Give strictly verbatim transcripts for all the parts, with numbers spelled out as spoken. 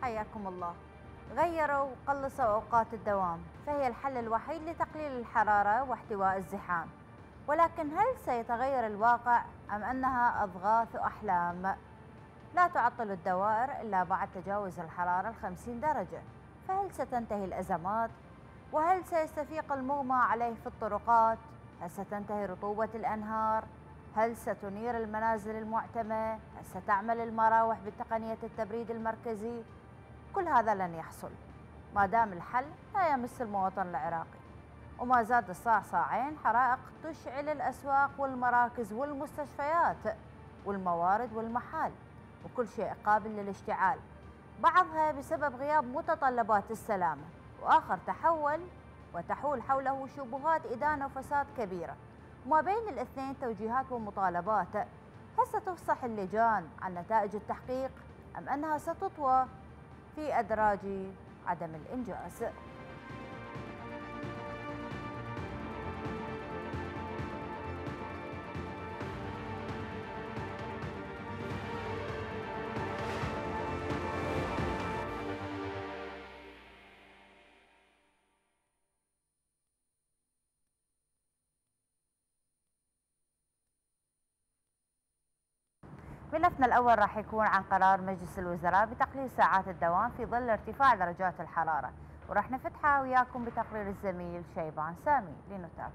حياكم الله. غيروا وقلصوا أوقات الدوام، فهي الحل الوحيد لتقليل الحرارة واحتواء الزحام، ولكن هل سيتغير الواقع أم أنها أضغاث وأحلام؟ لا تعطل الدوائر إلا بعد تجاوز الحرارة الخمسين درجة، فهل ستنتهي الأزمات؟ وهل سيستفيق المغمى عليه في الطرقات؟ هل ستنتهي رطوبة الأنهار؟ هل ستنير المنازل المعتمة؟ هل ستعمل المراوح بتقنية التبريد المركزي؟ كل هذا لن يحصل ما دام الحل لا يمس المواطن العراقي. وما زاد الصاع صاعين، حرائق تشعل الأسواق والمراكز والمستشفيات والموارد والمحال، وكل شيء قابل للاشتعال، بعضها بسبب غياب متطلبات السلامة، وآخر تحول وتحول حوله شبهات إدانة وفساد كبيرة. وما بين الاثنين توجيهات ومطالبات. هل ستفصح اللجان عن نتائج التحقيق أم أنها ستطوى في أدراج عدم الإنجاز؟ ملفنا الأول راح يكون عن قرار مجلس الوزراء بتقليل ساعات الدوام في ظل ارتفاع درجات الحرارة، وراح نفتحها وياكم بتقرير الزميل شيبان سامي لنتابع.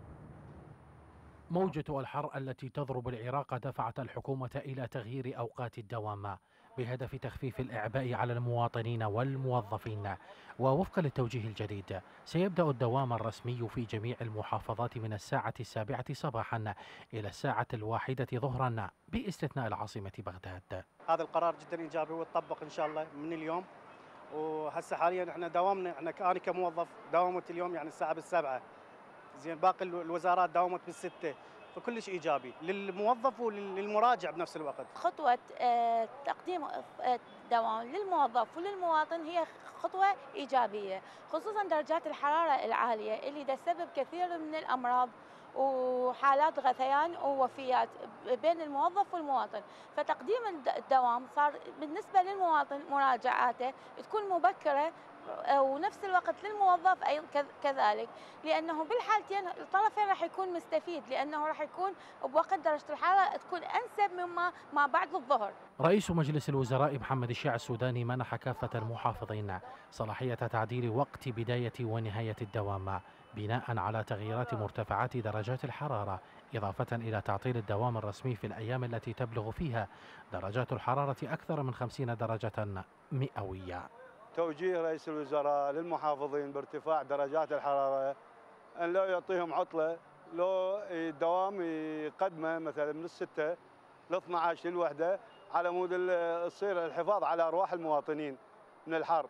موجة الحر التي تضرب العراق دفعت الحكومة إلى تغيير أوقات الدوام بهدف تخفيف الإعباء على المواطنين والموظفين. ووفقا للتوجيه الجديد سيبدأ الدوام الرسمي في جميع المحافظات من الساعة السابعة صباحا إلى الساعة الواحدة ظهرا باستثناء العاصمة بغداد. هذا القرار جدا إيجابي ويطبق إن شاء الله من اليوم. وهسه حاليا احنا دوامنا، احنا انا كموظف داومت اليوم يعني الساعة بالسبعة، زين باقي الوزارات داومت بالستة، فكل شيء ايجابي للموظف وللمراجع بنفس الوقت. خطوه تقديم دوام للموظف وللمواطن هي خطوه ايجابيه، خصوصا درجات الحراره العاليه اللي تسبب كثير من الامراض وحالات غثيان ووفيات بين الموظف والمواطن. فتقديم الدوام صار بالنسبه للمواطن مراجعاته تكون مبكره، ونفس الوقت للموظف أيضا كذلك، لأنه بالحالتين الطرفين راح يكون مستفيد، لأنه راح يكون بوقت درجة الحرارة تكون أنسب مما ما بعد الظهر. رئيس مجلس الوزراء محمد الشيع السوداني منح كافة المحافظين صلاحية تعديل وقت بداية ونهاية الدوام بناء على تغييرات مرتفعات درجات الحرارة، إضافة إلى تعطيل الدوام الرسمي في الأيام التي تبلغ فيها درجات الحرارة أكثر من خمسين درجة مئوية. توجيه رئيس الوزراء للمحافظين بارتفاع درجات الحرارة أن لا يعطيهم عطلة، لو الدوام يقدمه مثلا من الستة ل اثني عشر للوحدة على مود يصير الحفاظ على أرواح المواطنين من الحر.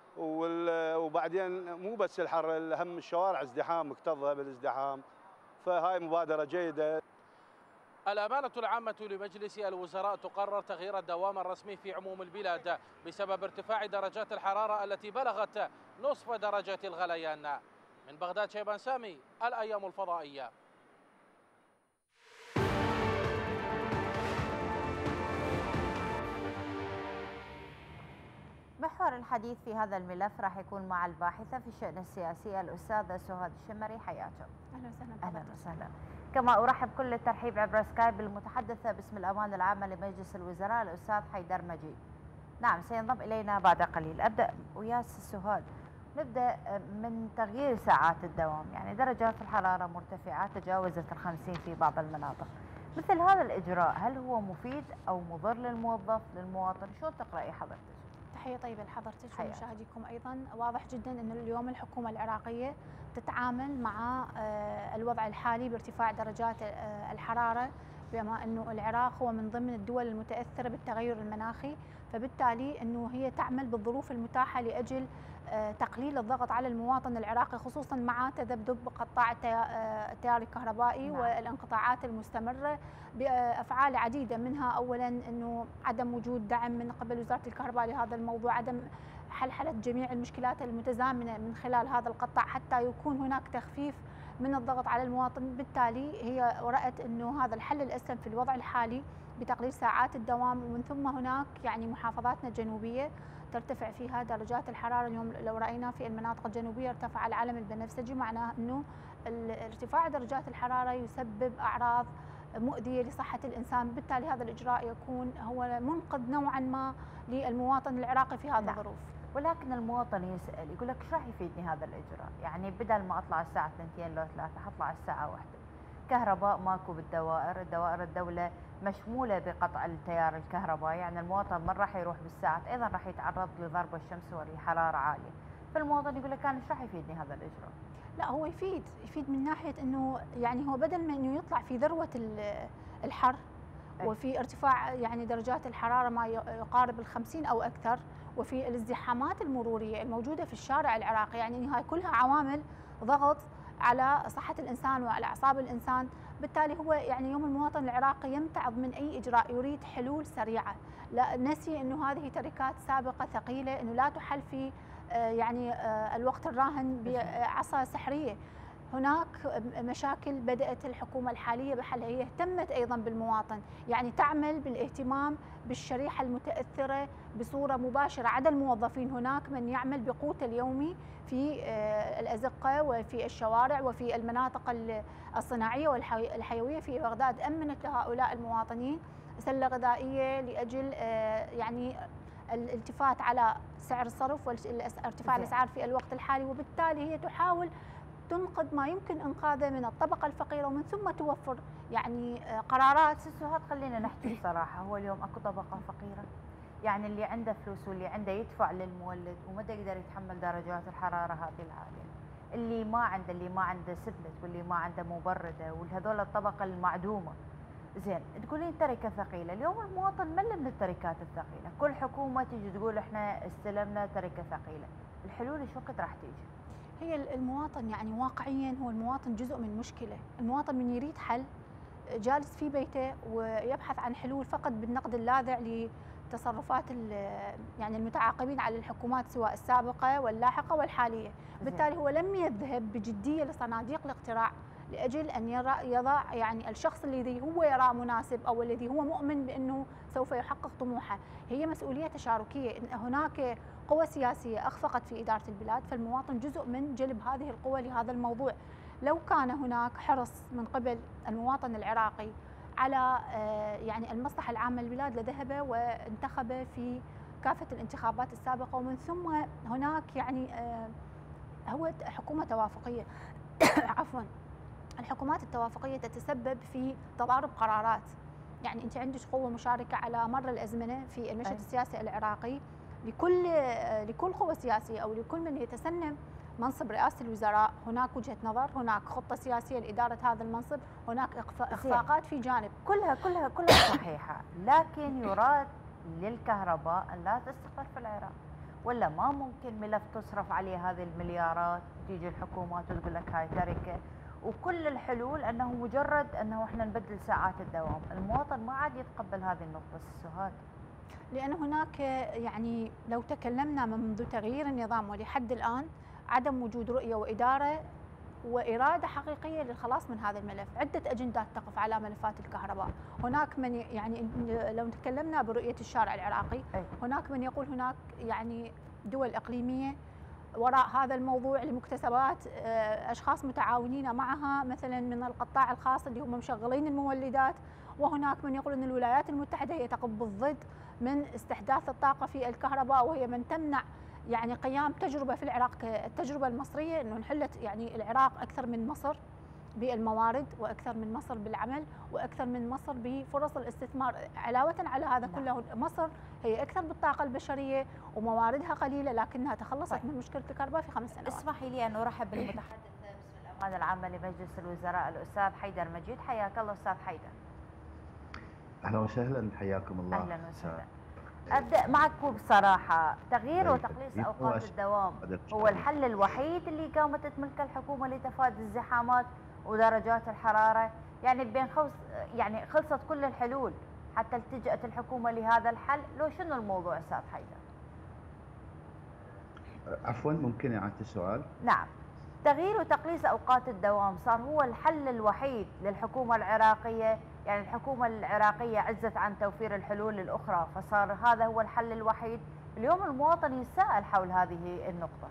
وبعدين مو بس الحر، الأهم الشوارع ازدحام، مكتظة بالازدحام، فهاي مبادرة جيدة. الأمانة العامة لمجلس الوزراء تقرر تغيير الدوام الرسمي في عموم البلاد بسبب ارتفاع درجات الحرارة التي بلغت نصف درجة الغليان. من بغداد شيبان سامي، الأيام الفضائية. محور الحديث في هذا الملف راح يكون مع الباحثة في الشأن السياسي الأستاذة سهاد الشمري. حياكم. أهلا وسهلا. أهلا وسهلا. كما أرحب كل الترحيب عبر سكايب بالمتحدثة باسم الأمانة العامة لمجلس الوزراء الأستاذ حيدر مجيد. نعم، سينضم إلينا بعد قليل. أبدأ ويا سهاد، نبدأ من تغيير ساعات الدوام، يعني درجات الحرارة مرتفعة تجاوزت الخمسين في بعض المناطق. مثل هذا الإجراء هل هو مفيد أو مضر للموظف للمواطن؟ شو تقرأي حضرتك؟ تحية طيبة لحضرتك ومشاهديكم أيضا. واضح جدا أن اليوم الحكومة العراقية تتعامل مع الوضع الحالي بارتفاع درجات الحرارة، بما أنه العراق هو من ضمن الدول المتأثرة بالتغير المناخي، فبالتالي أنه هي تعمل بالظروف المتاحة لأجل تقليل الضغط على المواطن العراقي، خصوصا مع تذبذب قطاع التيار الكهربائي. نعم. والانقطاعات المستمرة بأفعال عديدة، منها أولا أنه عدم وجود دعم من قبل وزارة الكهرباء لهذا الموضوع، عدم حلحلة جميع المشكلات المتزامنة من خلال هذا القطاع حتى يكون هناك تخفيف من الضغط على المواطن. بالتالي هي رأت أنه هذا الحل الأسلم في الوضع الحالي بتقليل ساعات الدوام. ومن ثم هناك يعني محافظاتنا الجنوبية ترتفع فيها درجات الحرارة. اليوم لو رأينا في المناطق الجنوبية ارتفع العلم البنفسجي، معناه أنه ارتفاع درجات الحرارة يسبب أعراض مؤذية لصحة الإنسان، بالتالي هذا الإجراء يكون هو منقذ نوعا ما للمواطن العراقي في هذه الظروف. ولكن المواطن يسأل يقول لك ايش راح يفيدني هذا الإجراء؟ يعني بدل ما أطلع الساعة اثنتين لو ثلاثة حطلع الساعة واحدة. كهرباء ماكو بالدوائر، الدوائر الدولة مشمولة بقطع التيار الكهربائي، يعني المواطن من راح يروح بالساعات أيضا راح يتعرض لضرب الشمس ولحرارة عالية. فالمواطن يقول لك أنا ايش راح يفيدني هذا الإجراء؟ لا هو يفيد يفيد من ناحية أنه يعني هو بدل ما أنه يطلع في ذروة الحر وفي ارتفاع يعني درجات الحرارة ما يقارب الخمسين أو أكثر، وفي الازدحامات المرورية الموجودة في الشارع العراقي، يعني هاي كلها عوامل ضغط على صحة الإنسان وعلى أعصاب الإنسان. بالتالي هو يعني يوم المواطن العراقي يمتعض من أي إجراء، يريد حلول سريعة، لا نسي أنه هذه تركات سابقة ثقيلة أنه لا تحل في يعني الوقت الراهن بعصا سحرية. هناك مشاكل بدأت الحكومة الحالية بحلها، هي اهتمت أيضا بالمواطن، يعني تعمل بالاهتمام بالشريحة المتأثرة بصورة مباشرة. عدا الموظفين هناك من يعمل بقوته اليومي في الأزقة وفي الشوارع وفي المناطق الصناعية والحيوية في بغداد، أمنت لهؤلاء المواطنين سلة غذائية لأجل يعني الالتفات على سعر الصرف وارتفاع الأسعار في الوقت الحالي، وبالتالي هي تحاول تنقذ ما يمكن انقاذه من الطبقه الفقيره، ومن ثم توفر يعني قرارات. سهاد خلينا نحكي بصراحه، هو اليوم اكو طبقه فقيره؟ يعني اللي عنده فلوس واللي عنده يدفع للمولد وما يقدر يتحمل درجات الحراره هذه العاليه، اللي ما عنده اللي ما عنده سبلت واللي ما عنده مبرده، وهذول الطبقه المعدومه. زين تقولين تركه ثقيله، اليوم المواطن مل من التركات الثقيله، كل حكومه تيجي تقول احنا استلمنا تركه ثقيله، الحلول ايش وقت راح تيجي؟ هي المواطن يعني واقعيا هو المواطن جزء من مشكله، المواطن من يريد حل جالس في بيته ويبحث عن حلول فقط بالنقد اللاذع لتصرفات يعني المتعاقبين على الحكومات سواء السابقه واللاحقه والحاليه، بالتالي هو لم يذهب بجديه لصناديق الاقتراع لاجل ان يرى يضع يعني الشخص الذي هو يراه مناسب او الذي هو مؤمن بانه سوف يحقق طموحه. هي مسؤوليه تشاركيه، ان هناك قوى سياسيه اخفقت في اداره البلاد، فالمواطن جزء من جلب هذه القوى لهذا الموضوع. لو كان هناك حرص من قبل المواطن العراقي على يعني المصلحه العامه للبلاد لذهب وانتخب في كافه الانتخابات السابقه، ومن ثم هناك يعني هو حكومه توافقيه عفوا الحكومات التوافقيه تتسبب في تضارب قرارات، يعني انت عندك قوه مشاركه على مر الازمنه في المشهد السياسي العراقي، لكل لكل قوه سياسيه او لكل من يتسنم منصب رئاسه الوزراء هناك وجهه نظر، هناك خطه سياسيه لاداره هذا المنصب، هناك اخفاقات في جانب. كلها كلها كلها صحيحه، لكن يراد للكهرباء ان لا تستقر في العراق، ولا ما ممكن ملف تصرف عليه هذه المليارات تيجي الحكومات وتقول لك هاي تركه، وكل الحلول انه مجرد انه احنا نبدل ساعات الدوام، المواطن ما عاد يتقبل هذه النقطه السهاد. لان هناك يعني لو تكلمنا منذ تغيير النظام ولحد الان عدم وجود رؤيه واداره واراده حقيقيه للخلاص من هذا الملف، عده اجندات تقف على ملفات الكهرباء، هناك من يعني لو تكلمنا برؤيه الشارع العراقي، هناك من يقول هناك يعني دول اقليميه وراء هذا الموضوع لمكتسبات اشخاص متعاونين معها مثلا من القطاع الخاص اللي هم مشغلين المولدات، وهناك من يقول ان الولايات المتحده هي تقف بالضد من استحداث الطاقه في الكهرباء، وهي من تمنع يعني قيام تجربه في العراق التجربه المصريه، انه انحلت يعني العراق اكثر من مصر بالموارد واكثر من مصر بالعمل واكثر من مصر بفرص الاستثمار. علاوه على هذا كله مصر هي اكثر بالطاقه البشريه ومواردها قليله لكنها تخلصت طيب. من مشكله الكهرباء في خمس سنوات. اسمحي لي ان ارحب بالمتحدث باسم الامانه العامه لمجلس الوزراء الاستاذ حيدر مجيد. حياك الله استاذ حيدر. اهلا وسهلا، حياكم الله. اهلا وسهلا. ابدا معك بصراحه، تغيير وتقليص اوقات الدوام هو الحل الوحيد اللي قامت تملكه الحكومه لتفادي الزحامات ودرجات الحراره؟ يعني بين خلص يعني خلصت كل الحلول حتى التجأت الحكومه لهذا الحل، لو شنو الموضوع استاذ حيدر؟ عفوا ممكن اعاده السؤال؟ نعم. تغيير وتقليص اوقات الدوام صار هو الحل الوحيد للحكومه العراقيه، يعني الحكومه العراقيه عزت عن توفير الحلول الاخرى، فصار هذا هو الحل الوحيد اليوم المواطن يتساءل حول هذه النقطة.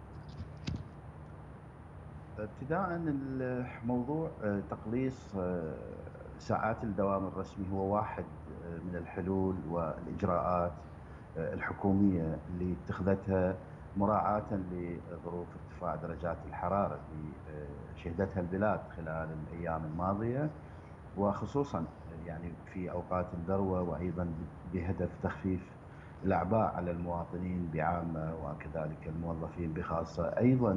ابتداء الموضوع تقليص ساعات الدوام الرسمي هو واحد من الحلول والإجراءات الحكومية اللي اتخذتها مراعاة لظروف ارتفاع درجات الحرارة اللي شهدتها البلاد خلال الأيام الماضية، وخصوصا يعني في أوقات الذروة، وأيضا بهدف تخفيف الأعباء على المواطنين بعامة وكذلك الموظفين بخاصة. أيضا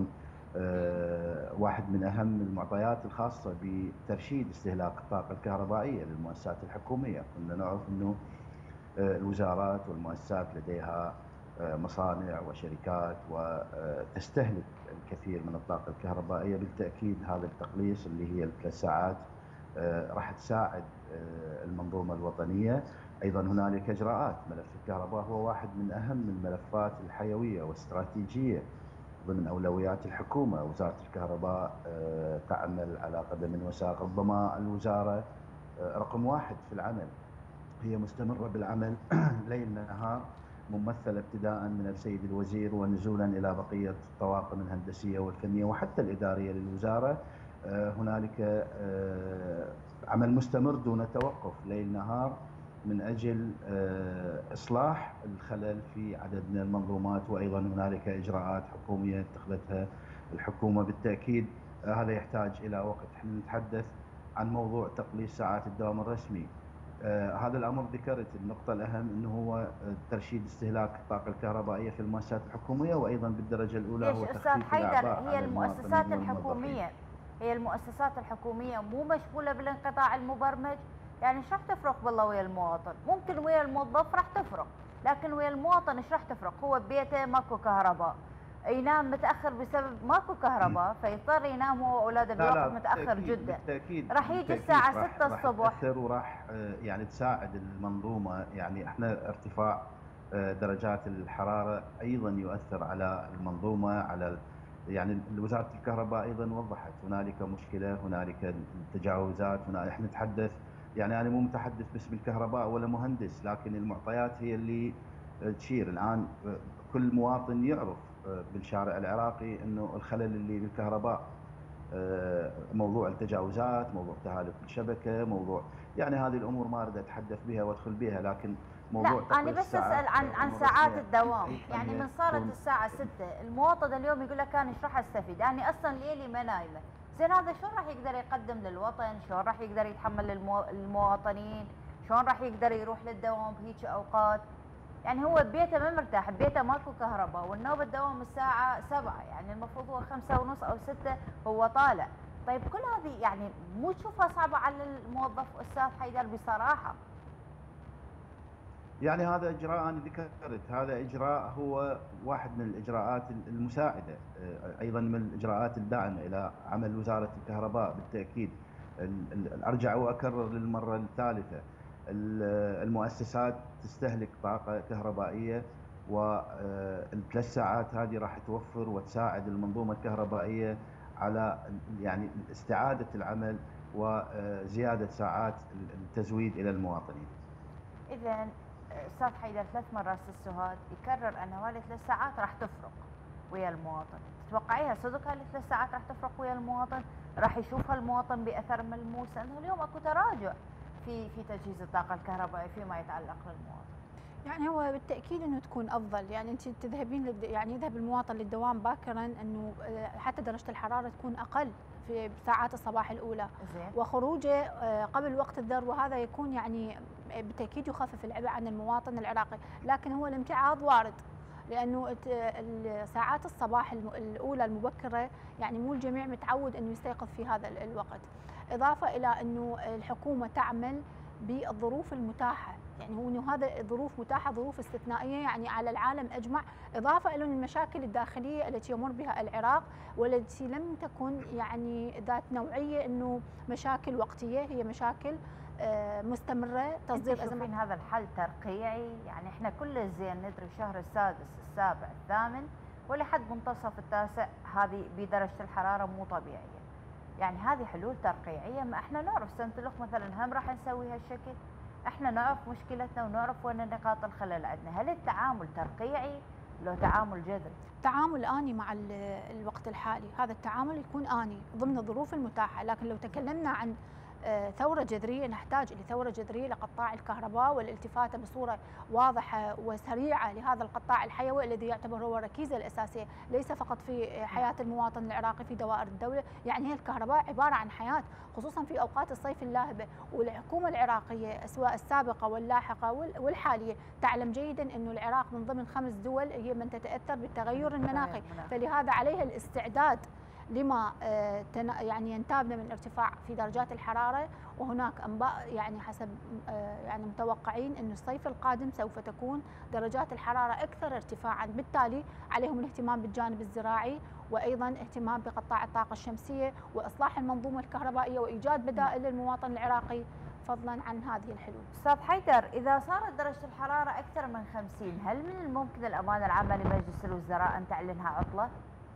واحد من أهم المعطيات الخاصة بترشيد استهلاك الطاقة الكهربائية للمؤسسات الحكومية. كنا نعرف أنه الوزارات والمؤسسات لديها مصانع وشركات وتستهلك الكثير من الطاقة الكهربائية. بالتأكيد هذا التقليص اللي هي الثلاث ساعات راح تساعد المنظومة الوطنية. أيضا هنالك إجراءات، ملف الكهرباء هو واحد من أهم الملفات الحيوية والاستراتيجية ضمن أولويات الحكومة. وزارة الكهرباء تعمل على قدم وساق، ربما الوزارة رقم واحد في العمل، هي مستمرة بالعمل ليل نهار، ممثلة ابتداء من السيد الوزير ونزولا إلى بقية الطواقم الهندسية والفنية وحتى الإدارية للوزارة. هنالك عمل مستمر دون توقف ليل نهار من أجل إصلاح الخلل في عدد من المنظومات، وأيضا هنالك إجراءات حكومية اتخذتها الحكومة. بالتأكيد هذا يحتاج إلى وقت. احنا نتحدث عن موضوع تقليص ساعات الدوام الرسمي. آه هذا الأمر ذكرت النقطة الأهم أنه هو ترشيد استهلاك الطاقة الكهربائية في المؤسسات الحكومية، وأيضا بالدرجة الأولى هو تخفيف الأعباء. هي المؤسسات الحكومية هي المؤسسات الحكومية مو مشغولة بالانقطاع المبرمج؟ يعني ايش راح تفرق بالله ويا المواطن؟ ممكن ويا الموظف راح تفرق، لكن ويا المواطن ايش راح تفرق؟ هو ببيته ماكو كهرباء، ينام متاخر بسبب ماكو كهرباء، فيضطر ينام هو واولاده بوقت متاخر جدا. بالتاكيد راح يجي الساعه ستة الصبح. راح تاثر وراح يعني تساعد المنظومه. يعني احنا ارتفاع درجات الحراره ايضا يؤثر على المنظومه، على يعني وزاره الكهرباء ايضا وضحت هنالك مشكله، هنالك تجاوزات. هنا احنا نتحدث، يعني انا مو متحدث باسم الكهرباء ولا مهندس، لكن المعطيات هي اللي تشير. الان كل مواطن يعرف بالشارع العراقي انه الخلل اللي بالكهرباء، موضوع التجاوزات، موضوع تهالك الشبكه، موضوع يعني هذه الامور ما اريد اتحدث بها وادخل بها، لكن موضوع لا انا بس اسال عن عن ساعات الدوام. يعني من صارت الساعه ستة المواطن اليوم يقول لك انا ايش راح استفيد؟ يعني اصلا ليلي ما نايمه. زين هذا شلون راح يقدر يقدم للوطن؟ شلون راح يقدر يتحمل للمواطنين؟ شلون راح يقدر يروح للدوام بهيك اوقات؟ يعني هو ببيته ما مرتاح، ببيته ماكو كهرباء، والنوبه الدوام الساعه سبعة، يعني المفروض هو خمسة ونص او ستة هو طالع. طيب كل هذه يعني مو تشوفها صعبه على الموظف استاذ حيدر بصراحه؟ يعني هذا اجراء انا ذكرت، هذا اجراء هو واحد من الاجراءات المساعده، ايضا من الاجراءات الداعمه الى عمل وزاره الكهرباء. بالتاكيد ارجع واكرر للمره الثالثه، المؤسسات تستهلك طاقه كهربائيه، والثلاث ساعات هذه راح توفر وتساعد المنظومه الكهربائيه على يعني استعاده العمل وزياده ساعات التزويد الى المواطنين. اذا استاذ حيدر ثلاث مرات السهاد يكرر ان هذه الثلاث ساعات راح تفرق ويا المواطن، تتوقعيها صدق هذه الثلاث ساعات راح تفرق ويا المواطن؟ راح يشوفها المواطن باثر ملموس؟ لانه اليوم اكو تراجع في في تجهيز الطاقه الكهربائيه فيما يتعلق للمواطن. يعني هو بالتاكيد انه تكون افضل، يعني انت تذهبين للد... يعني يذهب المواطن للدوام باكرا، انه حتى درجه الحراره تكون اقل في ساعات الصباح الاولى، زين. وخروجه قبل وقت الذروه هذا يكون يعني بالتاكيد يخفف العبء عن المواطن العراقي، لكن هو الامتعاض وارد، لانه ساعات الصباح الاولى المبكره يعني مو الجميع متعود انه يستيقظ في هذا الوقت، اضافه الى انه الحكومه تعمل بالظروف المتاحه، يعني هو انه هذا ظروف متاحه، ظروف استثنائيه يعني على العالم اجمع، اضافه الى المشاكل الداخليه التي يمر بها العراق والتي لم تكن يعني ذات نوعيه انه مشاكل وقتيه، هي مشاكل مستمره تصدير ازمات. هذا الحل ترقيعي؟ يعني احنا كل زين ندري شهر السادس السابع الثامن ولحد منتصف التاسع هذه بدرجه الحراره مو طبيعيه. يعني هذه حلول ترقيعيه؟ ما احنا نعرف سنتلخ مثلا هم راح نسوي هالشكل. احنا نعرف مشكلتنا ونعرف وين نقاط الخلل عندنا. هل التعامل ترقيعي لو تعامل جذري؟ تعامل آني مع الوقت الحالي، هذا التعامل يكون آني ضمن الظروف المتاحة، لكن لو تكلمنا عن ثورة جذرية نحتاج إلى ثورة جذرية لقطاع الكهرباء والالتفاتة بصورة واضحة وسريعة لهذا القطاع الحيوي الذي يعتبر هو الركيزة الأساسية ليس فقط في حياة المواطن العراقي في دوائر الدولة. يعني هي الكهرباء عبارة عن حياة، خصوصا في أوقات الصيف اللاهبة، والحكومة العراقية سواء السابقة واللاحقة والحالية تعلم جيدا أن العراق من ضمن خمس دول هي من تتأثر بالتغير المناخي، فلهذا عليها الاستعداد لما يعني ينتابنا من ارتفاع في درجات الحرارة. وهناك أنباء يعني حسب يعني متوقعين أن الصيف القادم سوف تكون درجات الحرارة أكثر ارتفاعا، بالتالي عليهم الاهتمام بالجانب الزراعي وأيضا اهتمام بقطاع الطاقة الشمسية وإصلاح المنظومة الكهربائية وإيجاد بدائل للمواطن العراقي فضلا عن هذه الحلول. أستاذ حيدر، إذا صارت درجة الحرارة أكثر من خمسين، هل من الممكن الأمانة العامة لمجلس الوزراء أن تعلنها عطلة؟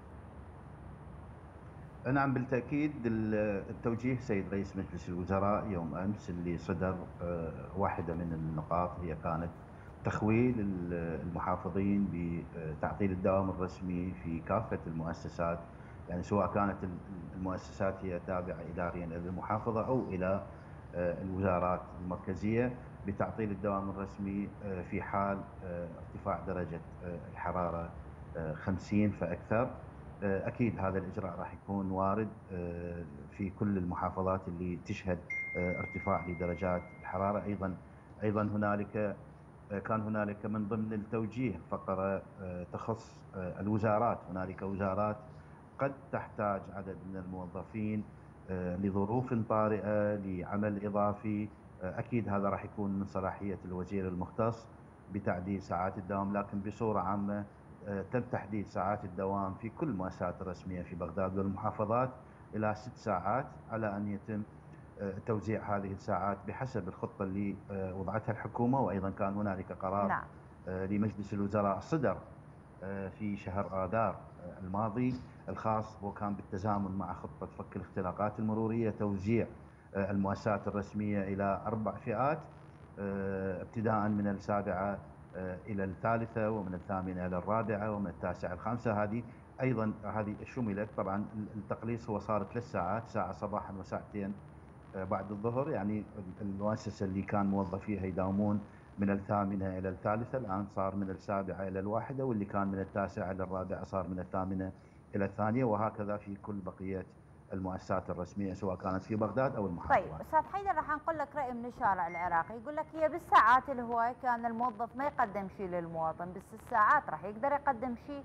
نعم بالتأكيد. التوجيه سيد رئيس مجلس الوزراء يوم أمس اللي صدر واحدة من النقاط هي كانت تخويل المحافظين بتعطيل الدوام الرسمي في كافة المؤسسات، يعني سواء كانت المؤسسات هي تابعة إداريا إلى المحافظة أو إلى الوزارات المركزية، بتعطيل الدوام الرسمي في حال ارتفاع درجة الحرارة خمسين فأكثر. أكيد هذا الإجراء راح يكون وارد في كل المحافظات اللي تشهد ارتفاع لدرجات الحرارة. أيضا أيضا هنالك كان هنالك من ضمن التوجيه فقرة تخص الوزارات. هنالك وزارات قد تحتاج عدد من الموظفين لظروف طارئة لعمل إضافي، أكيد هذا راح يكون من صلاحية الوزير المختص بتعديل ساعات الدوام، لكن بصورة عامة تم تحديد ساعات الدوام في كل المؤسسات الرسمية في بغداد والمحافظات إلى ست ساعات، على أن يتم توزيع هذه الساعات بحسب الخطة اللي وضعتها الحكومة. وأيضا كان هنالك قرار نعم. لمجلس الوزراء صدر في شهر آذار الماضي الخاص وكان بالتزامن مع خطة فك الاختلاقات المرورية، توزيع المؤسسات الرسمية إلى أربع فئات ابتداء من السابعة إلى الثالثة ومن الثامنة إلى الرابعة ومن التاسعة الخامسة. هذه أيضا هذه شملت. طبعا التقليص هو صار ثلاث ساعات، ساعة صباحا وساعتين بعد الظهر، يعني المؤسسة اللي كان موظفيها يداومون من الثامنة إلى الثالثة الآن صار من السابعة إلى الواحدة، واللي كان من التاسعة إلى الرابعة صار من الثامنة إلى الثانية، وهكذا في كل بقية المؤسسات الرسمية سواء كانت في بغداد أو المحافظات. طيب أستاذ حيدر، راح نقول لك رأي من الشارع العراقي يقول لك هي بالساعات الهواية كان الموظف ما يقدم شيء للمواطن، بس الساعات راح يقدر يقدم شيء؟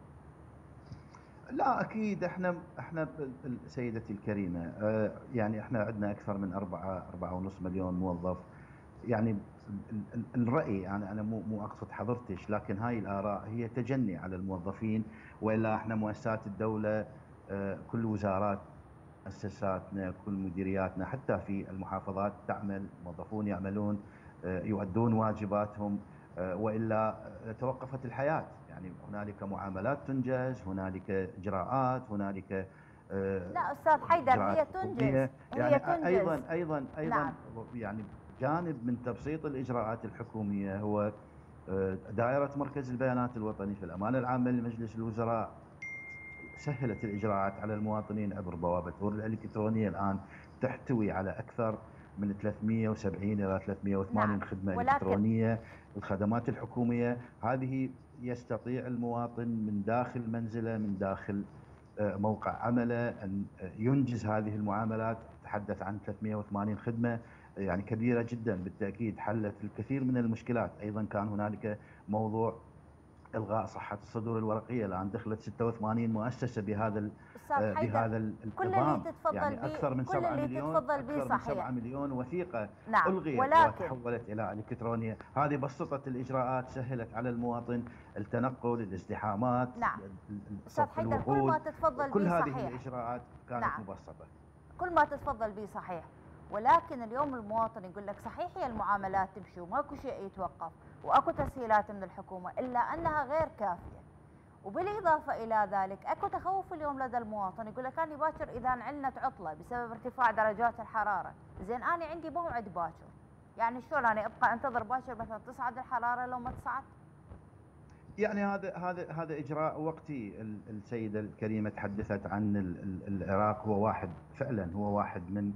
لا أكيد. احنا احنا سيدتي الكريمة يعني احنا عندنا أكثر من أربعة أربعة ونص مليون موظف. يعني الرأي يعني أنا مو مو أقصد حضرتش، لكن هاي الآراء هي تجني على الموظفين، وإلا احنا مؤسسات الدولة كل وزارات مؤسساتنا كل مديرياتنا حتى في المحافظات تعمل، موظفون يعملون يؤدون واجباتهم، وإلا توقفت الحياة. يعني هنالك معاملات تنجز، هنالك إجراءات، هنالك لا أستاذ حيدر هي تنجز يعني هي تنجز أيضا أيضا أيضا نعم. يعني جانب من تبسيط الإجراءات الحكومية هو دائرة مركز البيانات الوطني في الأمانة العامة لمجلس الوزراء سهلت الإجراءات على المواطنين عبر بوابة الدور الإلكترونية. الآن تحتوي على أكثر من ثلاثمئة وسبعين إلى ثلاثمئة وثمانين نعم. خدمة ولكن... إلكترونية. الخدمات الحكومية هذه يستطيع المواطن من داخل منزله من داخل موقع عمله أن ينجز هذه المعاملات. تحدث عن ثلاثمئة وثمانين خدمة يعني كبيرة جدا، بالتأكيد حلت الكثير من المشكلات. أيضا كان هنالك موضوع إلغاء صحة الصدور الورقية، الآن دخلت ستة وثمانين مؤسسة بهذا بهذا النظام. كل اللي تتفضل يعني أكثر من سبعة مليون أكثر من سبعة مليون وثيقة نعم. ألغيت ولكن... وتحولت إلى إلكترونية. هذه بسطت الإجراءات، سهلت على المواطن التنقل، الازدحامات، نعم. صف الوقود، كل ما تتفضل كل به هذه صحيح. الإجراءات كانت نعم. مبسطة. كل ما تتفضل به صحيح، ولكن اليوم المواطن يقول لك صحيح هي المعاملات تمشي وماكو شيء يتوقف واكو تسهيلات من الحكومه، الا انها غير كافيه. وبالاضافه الى ذلك اكو تخوف اليوم لدى المواطن، يقول لك انا باكر اذا انعلنت عطله بسبب ارتفاع درجات الحراره، زين انا عندي موعد باكر يعني شلون انا ابقى انتظر باكر مثلا تصعد الحراره لو ما تصعد؟ يعني هذا هذا هذا اجراء وقتي. السيده الكريمه تحدثت عن العراق، هو واحد فعلا، هو واحد من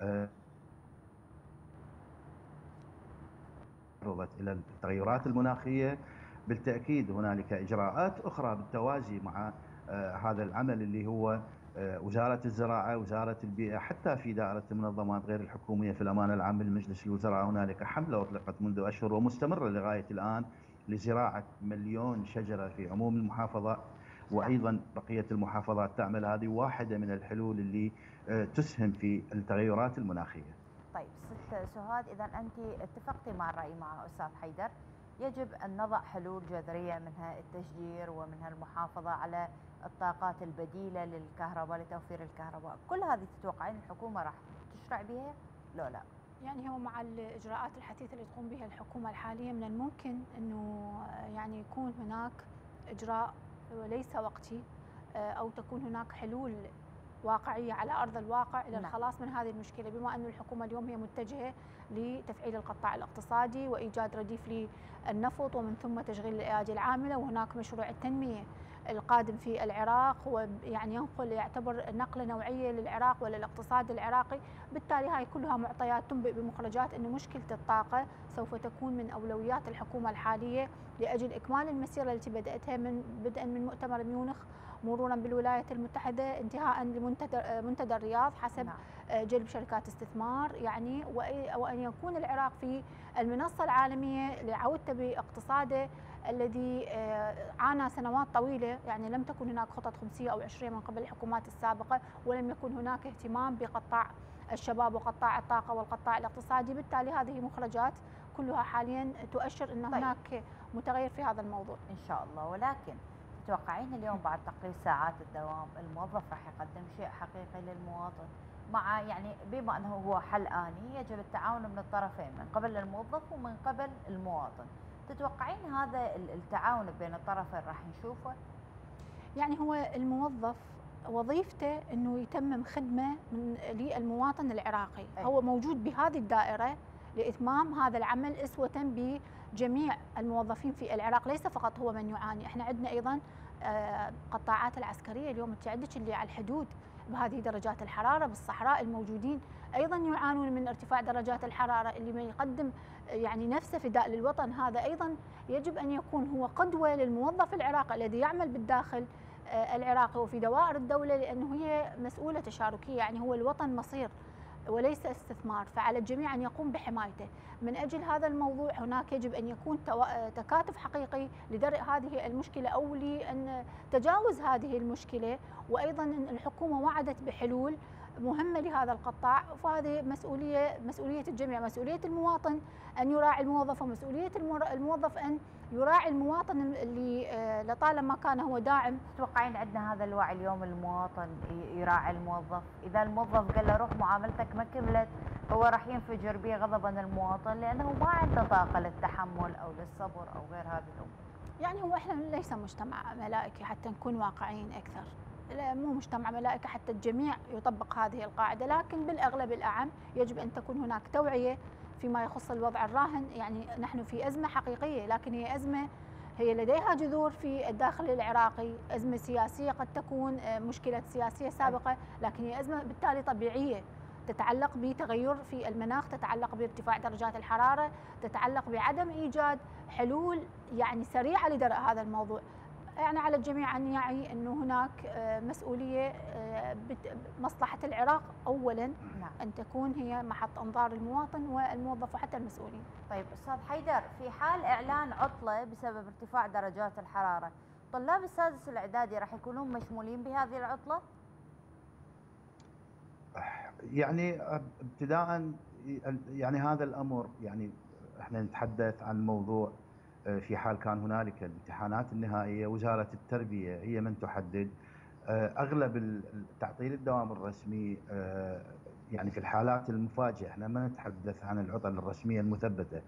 تعرضت الى التغيرات المناخيه. بالتاكيد هنالك اجراءات اخرى بالتوازي مع هذا العمل اللي هو وزاره الزراعه، وزاره البيئه، حتى في دائره المنظمات غير الحكوميه في الامانه العامه لمجلس الوزراء هنالك حمله اطلقت منذ اشهر ومستمره لغايه الان لزراعه مليون شجره في عموم المحافظات، وايضا بقيه المحافظات تعمل. هذه واحده من الحلول اللي تسهم في التغيرات المناخيه. طيب ست سهاد، اذا انت اتفقتي مع الراي مع استاذ حيدر، يجب ان نضع حلول جذريه منها التشجير ومنها المحافظه على الطاقات البديله للكهرباء لتوفير الكهرباء، كل هذه تتوقعين الحكومه راح تشرع بها لو لا؟ يعني هو مع الاجراءات الحثيثه اللي تقوم بها الحكومه الحاليه من الممكن انه يعني يكون هناك اجراء وليس وقتي، او تكون هناك حلول واقعيه على ارض الواقع الى الخلاص من هذه المشكله، بما ان الحكومه اليوم هي متجهه لتفعيل القطاع الاقتصادي وايجاد رديف للنفط ومن ثم تشغيل الايادي العامله، وهناك مشروع التنميه القادم في العراق هو يعني ينقل يعتبر نقله نوعيه للعراق وللاقتصاد العراقي، بالتالي هاي كلها معطيات تنبئ بمخرجات انه مشكله الطاقه سوف تكون من اولويات الحكومه الحاليه لاجل اكمال المسيره التي بداتها من بدءا من مؤتمر ميونخ مرورا بالولايات المتحده انتهاء لمنتدى الرياض حسب نعم. جلب شركات استثمار، يعني وان يكون العراق في المنصه العالميه لعودته باقتصاده الذي عانى سنوات طويله، يعني لم تكن هناك خطط خمسيه او عشريه من قبل الحكومات السابقه، ولم يكن هناك اهتمام بقطاع الشباب وقطاع الطاقه والقطاع الاقتصادي، بالتالي هذه مخرجات كلها حاليا تؤشر ان هناك متغير في هذا الموضوع. ان شاء الله، ولكن تتوقعين اليوم بعد تقليل ساعات الدوام الموظف راح يقدم شيء حقيقي للمواطن؟ مع يعني بما انه هو حل آني يجب التعاون من الطرفين، من قبل الموظف ومن قبل المواطن، تتوقعين هذا التعاون بين الطرفين راح نشوفه؟ يعني هو الموظف وظيفته انه يتمم خدمه من للمواطن العراقي، أي. هو موجود بهذه الدائره لاتمام هذا العمل اسوه بجميع الموظفين في العراق، ليس فقط هو من يعاني، احنا عندنا ايضا قطاعات العسكريه اليوم تعدت اللي على الحدود بهذه درجات الحراره بالصحراء الموجودين ايضا يعانون من ارتفاع درجات الحراره، اللي من يقدم يعني نفسه فداء للوطن هذا ايضا يجب ان يكون هو قدوه للموظف العراقي الذي يعمل بالداخل العراقي وفي دوائر الدوله، لانه هي مسؤوله تشاركيه، يعني هو الوطن مصير وليس استثمار، فعلى الجميع ان يقوم بحمايته. من اجل هذا الموضوع هناك يجب ان يكون تكاتف حقيقي لدرء هذه المشكله او لان تجاوز هذه المشكله، وايضا الحكومه وعدت بحلول مهمه لهذا القطاع، فهذه مسؤوليه مسؤوليه الجميع، مسؤوليه المواطن ان يراعي الموظف، ومسؤوليه الموظف ان يراعي المواطن اللي لطالما كان هو داعم. تتوقعين عندنا هذا الوعي اليوم المواطن يراعي الموظف؟ اذا الموظف قال له روح معاملتك ما كملت هو راح ينفجر به غضبا المواطن لانه ما عنده طاقه للتحمل او للصبر او غير هذه الامور. يعني هو احنا ليس مجتمع ملائكي حتى نكون واقعيين اكثر، لا مو مجتمع ملائكه حتى الجميع يطبق هذه القاعده، لكن بالاغلب الاعم يجب ان تكون هناك توعيه فيما يخص الوضع الراهن. يعني نحن في ازمه حقيقيه، لكن هي ازمه هي لديها جذور في الداخل العراقي، ازمه سياسيه قد تكون مشكله سياسيه سابقه، لكن هي ازمه بالتالي طبيعيه تتعلق بتغير في المناخ، تتعلق بارتفاع درجات الحراره، تتعلق بعدم ايجاد حلول يعني سريعه لدرء هذا الموضوع. يعني على الجميع ان يعي انه هناك مسؤوليه مصلحه العراق اولا نعم. ان تكون هي محط انظار المواطن والموظف وحتى المسؤولين. طيب استاذ حيدر، في حال اعلان عطله بسبب ارتفاع درجات الحراره، طلاب السادس الاعدادي راح يكونون مشمولين بهذه العطله؟ يعني ابتداء يعني هذا الامر يعني احنا نتحدث عن موضوع في حال كان هنالك الامتحانات النهائيه، وزاره التربيه هي من تحدد. اغلب تعطيل الدوام الرسمي يعني في الحالات المفاجئه، احنا ما نتحدث عن العطل الرسميه المثبته.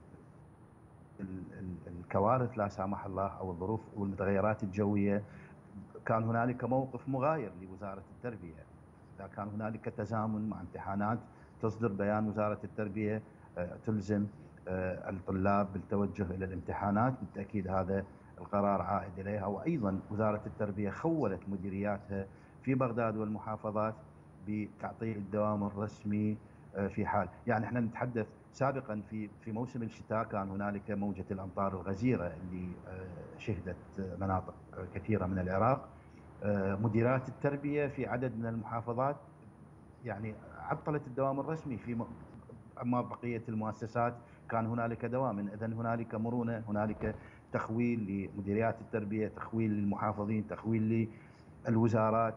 الكوارث لا سامح الله او الظروف والمتغيرات الجويه كان هنالك موقف مغاير لوزاره التربيه. اذا كان هنالك تزامن مع امتحانات تصدر بيان وزاره التربيه تلزم الطلاب بالتوجه إلى الامتحانات. بالتأكيد هذا القرار عائد إليها. وأيضا وزارة التربية خولت مديرياتها في بغداد والمحافظات بتعطيل الدوام الرسمي في حال، يعني احنا نتحدث سابقا في في موسم الشتاء كان هنالك موجة الأمطار الغزيرة اللي شهدت مناطق كثيرة من العراق. مديرات التربية في عدد من المحافظات يعني عطلت الدوام الرسمي، في أما بقية المؤسسات كان هنالك دوام. إذن هنالك مرونة، هنالك تخويل لمديريات التربية، تخويل للمحافظين، تخويل للوزارات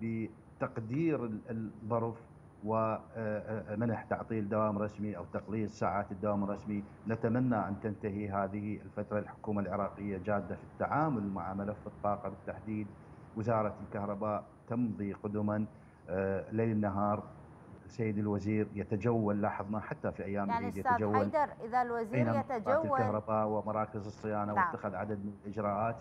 بتقدير الظرف ومنح تعطيل دوام رسمي أو تقليص ساعات الدوام الرسمي. نتمنى أن تنتهي هذه الفترة. الحكومة العراقية جادة في التعامل مع ملف الطاقة بالتحديد. وزارة الكهرباء تمضي قدما ليل نهار. السيد الوزير يتجول، لاحظنا حتى في ايام يعني العيد استاذ يتجول حيدر اذا الوزير يتجول الكهرباء ومراكز الصيانه. نعم. واتخذ عدد من الاجراءات.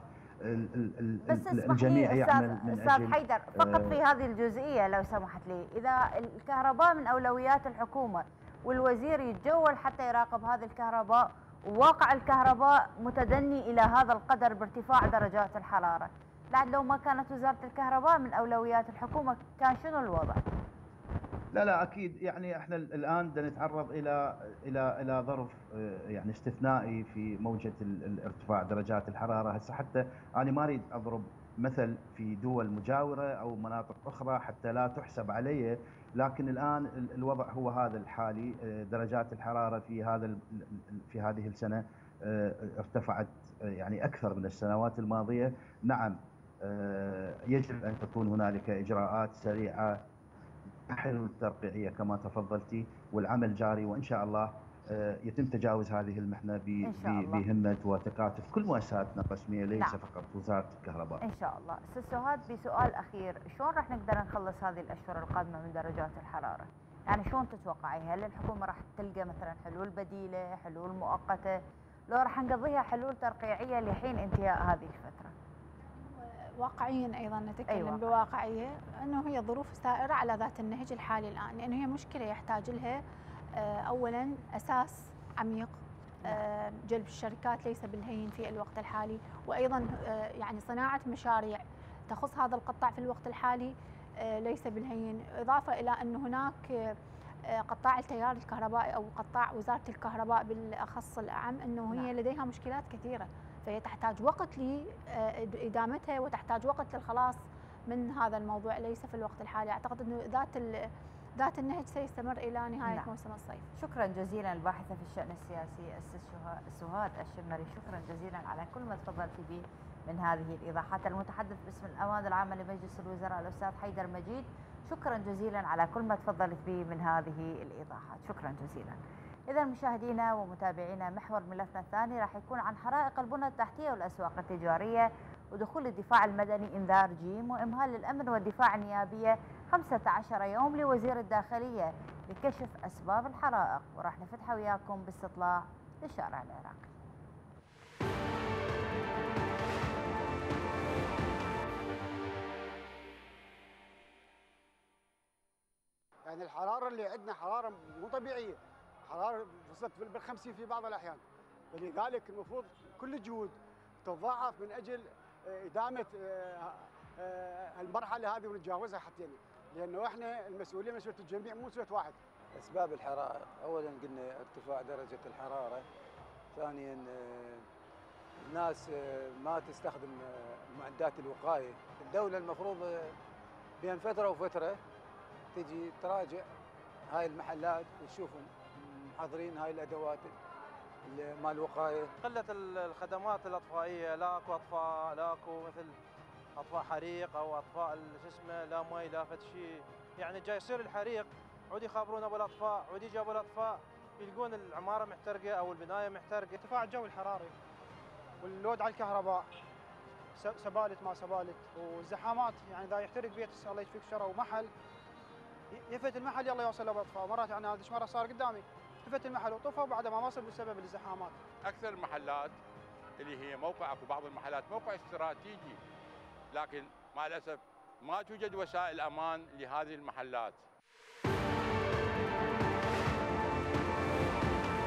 بس الجميع يعمل من استاذ أجل حيدر فقط في هذه الجزئيه لو سمحت لي، اذا الكهرباء من اولويات الحكومه والوزير يتجول حتى يراقب هذه الكهرباء وواقع الكهرباء متدني الى هذا القدر بارتفاع درجات الحراره، بعد لو ما كانت وزاره الكهرباء من اولويات الحكومه كان شنو الوضع؟ لا لا اكيد، يعني احنا الان بدنا نتعرض الى الى الى ظرف يعني استثنائي في موجه ارتفاع درجات الحراره. هسه حتى انا ما اريد اضرب مثل في دول مجاوره او مناطق اخرى حتى لا تحسب علي، لكن الان الوضع هو هذا الحالي. درجات الحراره في هذا في هذه السنه ارتفعت يعني اكثر من السنوات الماضيه. نعم يجب ان تكون هنالك اجراءات سريعه، حلول ترقيعيه كما تفضلتي، والعمل جاري، وان شاء الله يتم تجاوز هذه المحنه بهمه وتكاتف كل مؤسساتنا الرسميه، ليس نعم. فقط وزاره الكهرباء. ان شاء الله. استاذ سهاد بسؤال اخير، شلون راح نقدر نخلص هذه الاشهر القادمه من درجات الحراره؟ يعني شلون تتوقعي؟ هل الحكومه راح تلقى مثلا حلول بديله، حلول مؤقته، لو راح نقضيها حلول ترقيعيه لحين انتهاء هذه الفتره؟ واقعيا ايضا نتكلم أيوة. بواقعيه انه هي ظروف سائره على ذات النهج الحالي الان، لانه هي مشكله يحتاج لها اولا اساس عميق، جلب الشركات ليس بالهين في الوقت الحالي، وايضا يعني صناعه مشاريع تخص هذا القطاع في الوقت الحالي ليس بالهين، اضافه الى ان هناك قطاع التيار الكهربائي او قطاع وزاره الكهرباء بالاخص الاعم انه هي لديها مشكلات كثيره، فهي تحتاج وقت لإدامتها وتحتاج وقت للخلاص من هذا الموضوع، ليس في الوقت الحالي. أعتقد أنه ذات ذات النهج سيستمر إلى نهاية نعم. موسم الصيف. شكرا جزيلا الباحثة في الشأن السياسي السيد سهاد الشمري، شكرا جزيلا على كل ما تفضلت به من هذه الإيضاحات. المتحدث باسم الأمانة العامة لمجلس الوزراء الأستاذ حيدر مجيد، شكرا جزيلا على كل ما تفضلت به من هذه الإيضاحات، شكرا جزيلا. إذا مشاهدينا ومتابعينا، محور ملفنا الثاني راح يكون عن حرائق البنى التحتية والأسواق التجارية ودخول الدفاع المدني إنذار جيم، وإمهال الأمن والدفاع النيابية خمسة عشر يوم لوزير الداخلية لكشف أسباب الحرائق، وراح نفتحها وياكم باستطلاع للشارع العراقي. يعني الحرارة اللي عندنا حرارة مو طبيعية، حرارة وصلت بالخمسين في بعض الأحيان، فلذلك المفروض كل الجهود تتضاعف من أجل إدامة المرحلة هذه ونتجاوزها حتى يعني. لأنه إحنا المسؤولية مسؤولية الجميع مو مسؤولية واحد. أسباب الحرائق، أولاً قلنا ارتفاع درجة الحرارة، ثانياً الناس ما تستخدم معدات الوقاية. الدولة المفروض بين فترة وفترة تجي تراجع هاي المحلات وتشوفهم محضرين هاي الادوات مال الوقايه. قله الخدمات الاطفائيه، لا اكو اطفاء، لا اكو مثل اطفاء حريق او اطفاء شو اسمه، لا مي لا فد شيء، يعني جاي يصير الحريق عود يخابرون ابو الاطفاء، عود يجابوا الاطفاء يلقون العماره محترقه او البنايه محترقه. ارتفاع الجو الحراري واللود على الكهرباء، سبالت ما سبالت، والزحامات، يعني اذا يحترق بيت الله يشفيك شره ومحل يفت المحل يلا يوصل ابو اطفاء، مرات يعني هذا مره صار قدامي يفت المحل وطفى وبعد ما وصل بسبب الزحامات. اكثر المحلات اللي هي موقع، اكو بعض المحلات موقع استراتيجي، لكن مع الاسف ما توجد وسائل امان لهذه المحلات.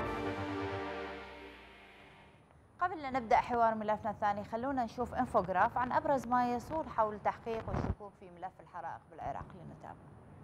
قبل لا نبدأ حوار ملفنا الثاني خلونا نشوف انفوجراف عن أبرز ما يصور حول تحقيق والشكوك في ملف الحرائق بالعراق. لنتابع.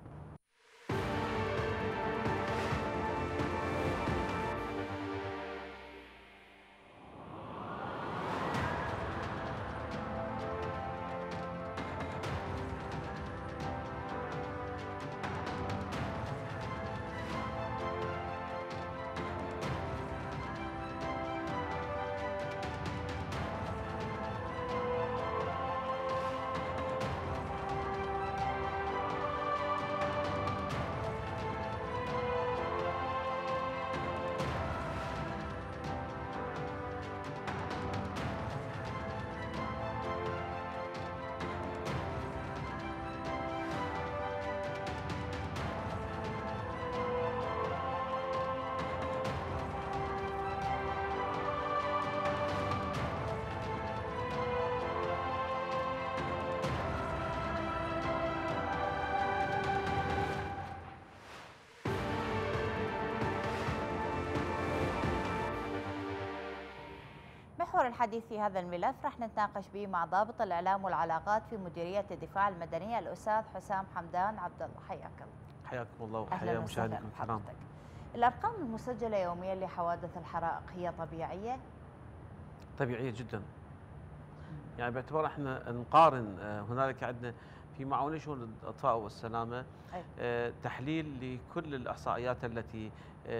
محور الحديث في هذا الملف رح نتناقش به مع ضابط الإعلام والعلاقات في مديرية الدفاع المدني الأستاذ حسام حمدان عبد الله. حياك الله. حياكم الله وحيا مشاهديكم الكرام. الأرقام المسجلة يوميا لحوادث الحرائق هي طبيعية؟ طبيعية جدا. يعني باعتبار احنا نقارن، هنالك عندنا في معاونية شؤون الإطفاء والسلامة أي. تحليل لكل الإحصائيات التي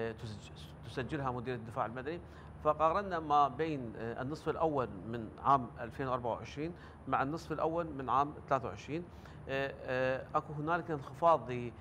تسجلها مديرية الدفاع المدني، فقارنا ما بين النصف الأول من عام ألفين وأربعة وعشرين مع النصف الأول من عام ثلاثة وعشرين. أكو هنالك انخفاض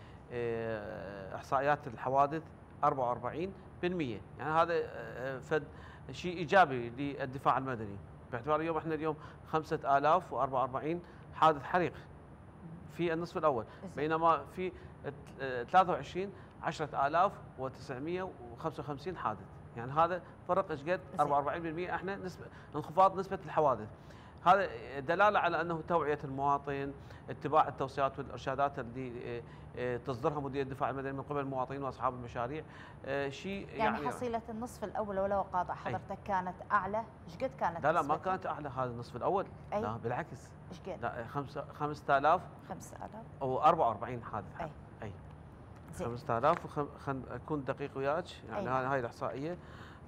لإحصائيات الحوادث أربعة وأربعين بالمئة، يعني هذا فد شيء إيجابي للدفاع المدني، باعتبار اليوم احنا اليوم خمسة آلاف وأربعة وأربعين حادث حريق في النصف الأول، بينما في ثلاثة وعشرين عشرة آلاف وتسعمئة وخمسة وخمسين حادث، يعني هذا فرق ايش قد؟ أربعة وأربعين بالمئة احنا نسبة انخفاض نسبة الحوادث. هذا دلاله على انه توعيه المواطن، اتباع التوصيات والارشادات اللي تصدرها مديريه الدفاع المدني من قبل المواطنين واصحاب المشاريع، شيء يعني, يعني حصيله النصف الاول ولو قاطع حضرتك أي. كانت اعلى، ايش قد كانت؟ لا لا ما كانت اعلى هذا النصف الاول، أي. لا بالعكس، ايش قد؟ لا خمسة آلاف خمسة آلاف وأربعة وأربعين حادث. اي اي خمسة آلاف خلينا اكون دقيق وياك، يعني هاي هاي الاحصائيه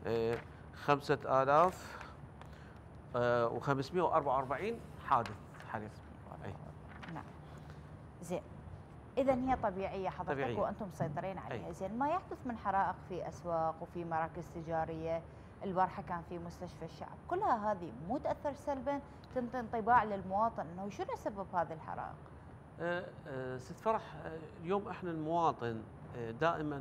خمسة آلاف وخمسمئة وأربعة وأربعين حادث حريق. اي نعم. زين، اذا هي طبيعيه حضرتك طبيعية. وانتم مسيطرين عليها. أي. زين، ما يحدث من حرائق في اسواق وفي مراكز تجاريه، البارحه كان في مستشفى الشعب، كلها هذه مو تاثر سلبا، تنطي انطباع للمواطن انه شنو سبب هذه الحرائق؟ أه أه ست فرح، اليوم احنا المواطن دائما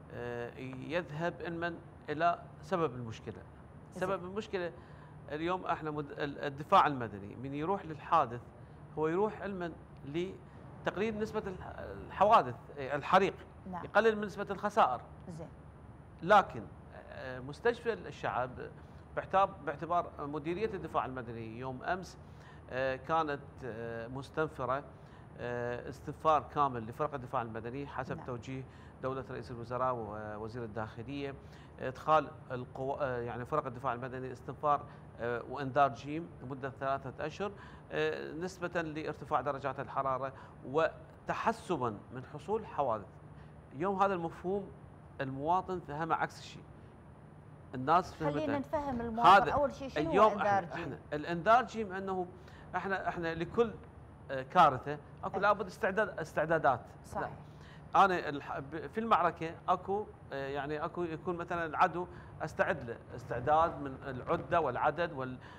يذهب علما الى سبب المشكله. سبب المشكله اليوم احنا الدفاع المدني من يروح للحادث هو يروح علما لتقليل نسبه الحوادث الحريق، نعم. يقلل من نسبه الخسائر. زين. لكن مستشفى الشعب باعتبار مديريه الدفاع المدني يوم امس كانت مستنفره استنفار كامل لفرق الدفاع المدني حسب نعم. توجيه دولة رئيس الوزراء ووزير الداخلية، ادخال القوى يعني فرق الدفاع المدني استنفار وانذار جيم لمدة ثلاثة اشهر نسبة لارتفاع درجات الحرارة وتحسبا من حصول حوادث. اليوم هذا المفهوم المواطن فهمه عكس الشيء. الناس فهمته. خلينا نفهم المواطن اول شيء شنو اليوم هو انذار جيم؟ احنا الانذار جيم انه احنا احنا لكل كارثه اكو لابد استعداد استعدادات. صحيح. انا في المعركه اكو يعني اكو يكون مثلا العدو استعد له استعداد من العده والعدد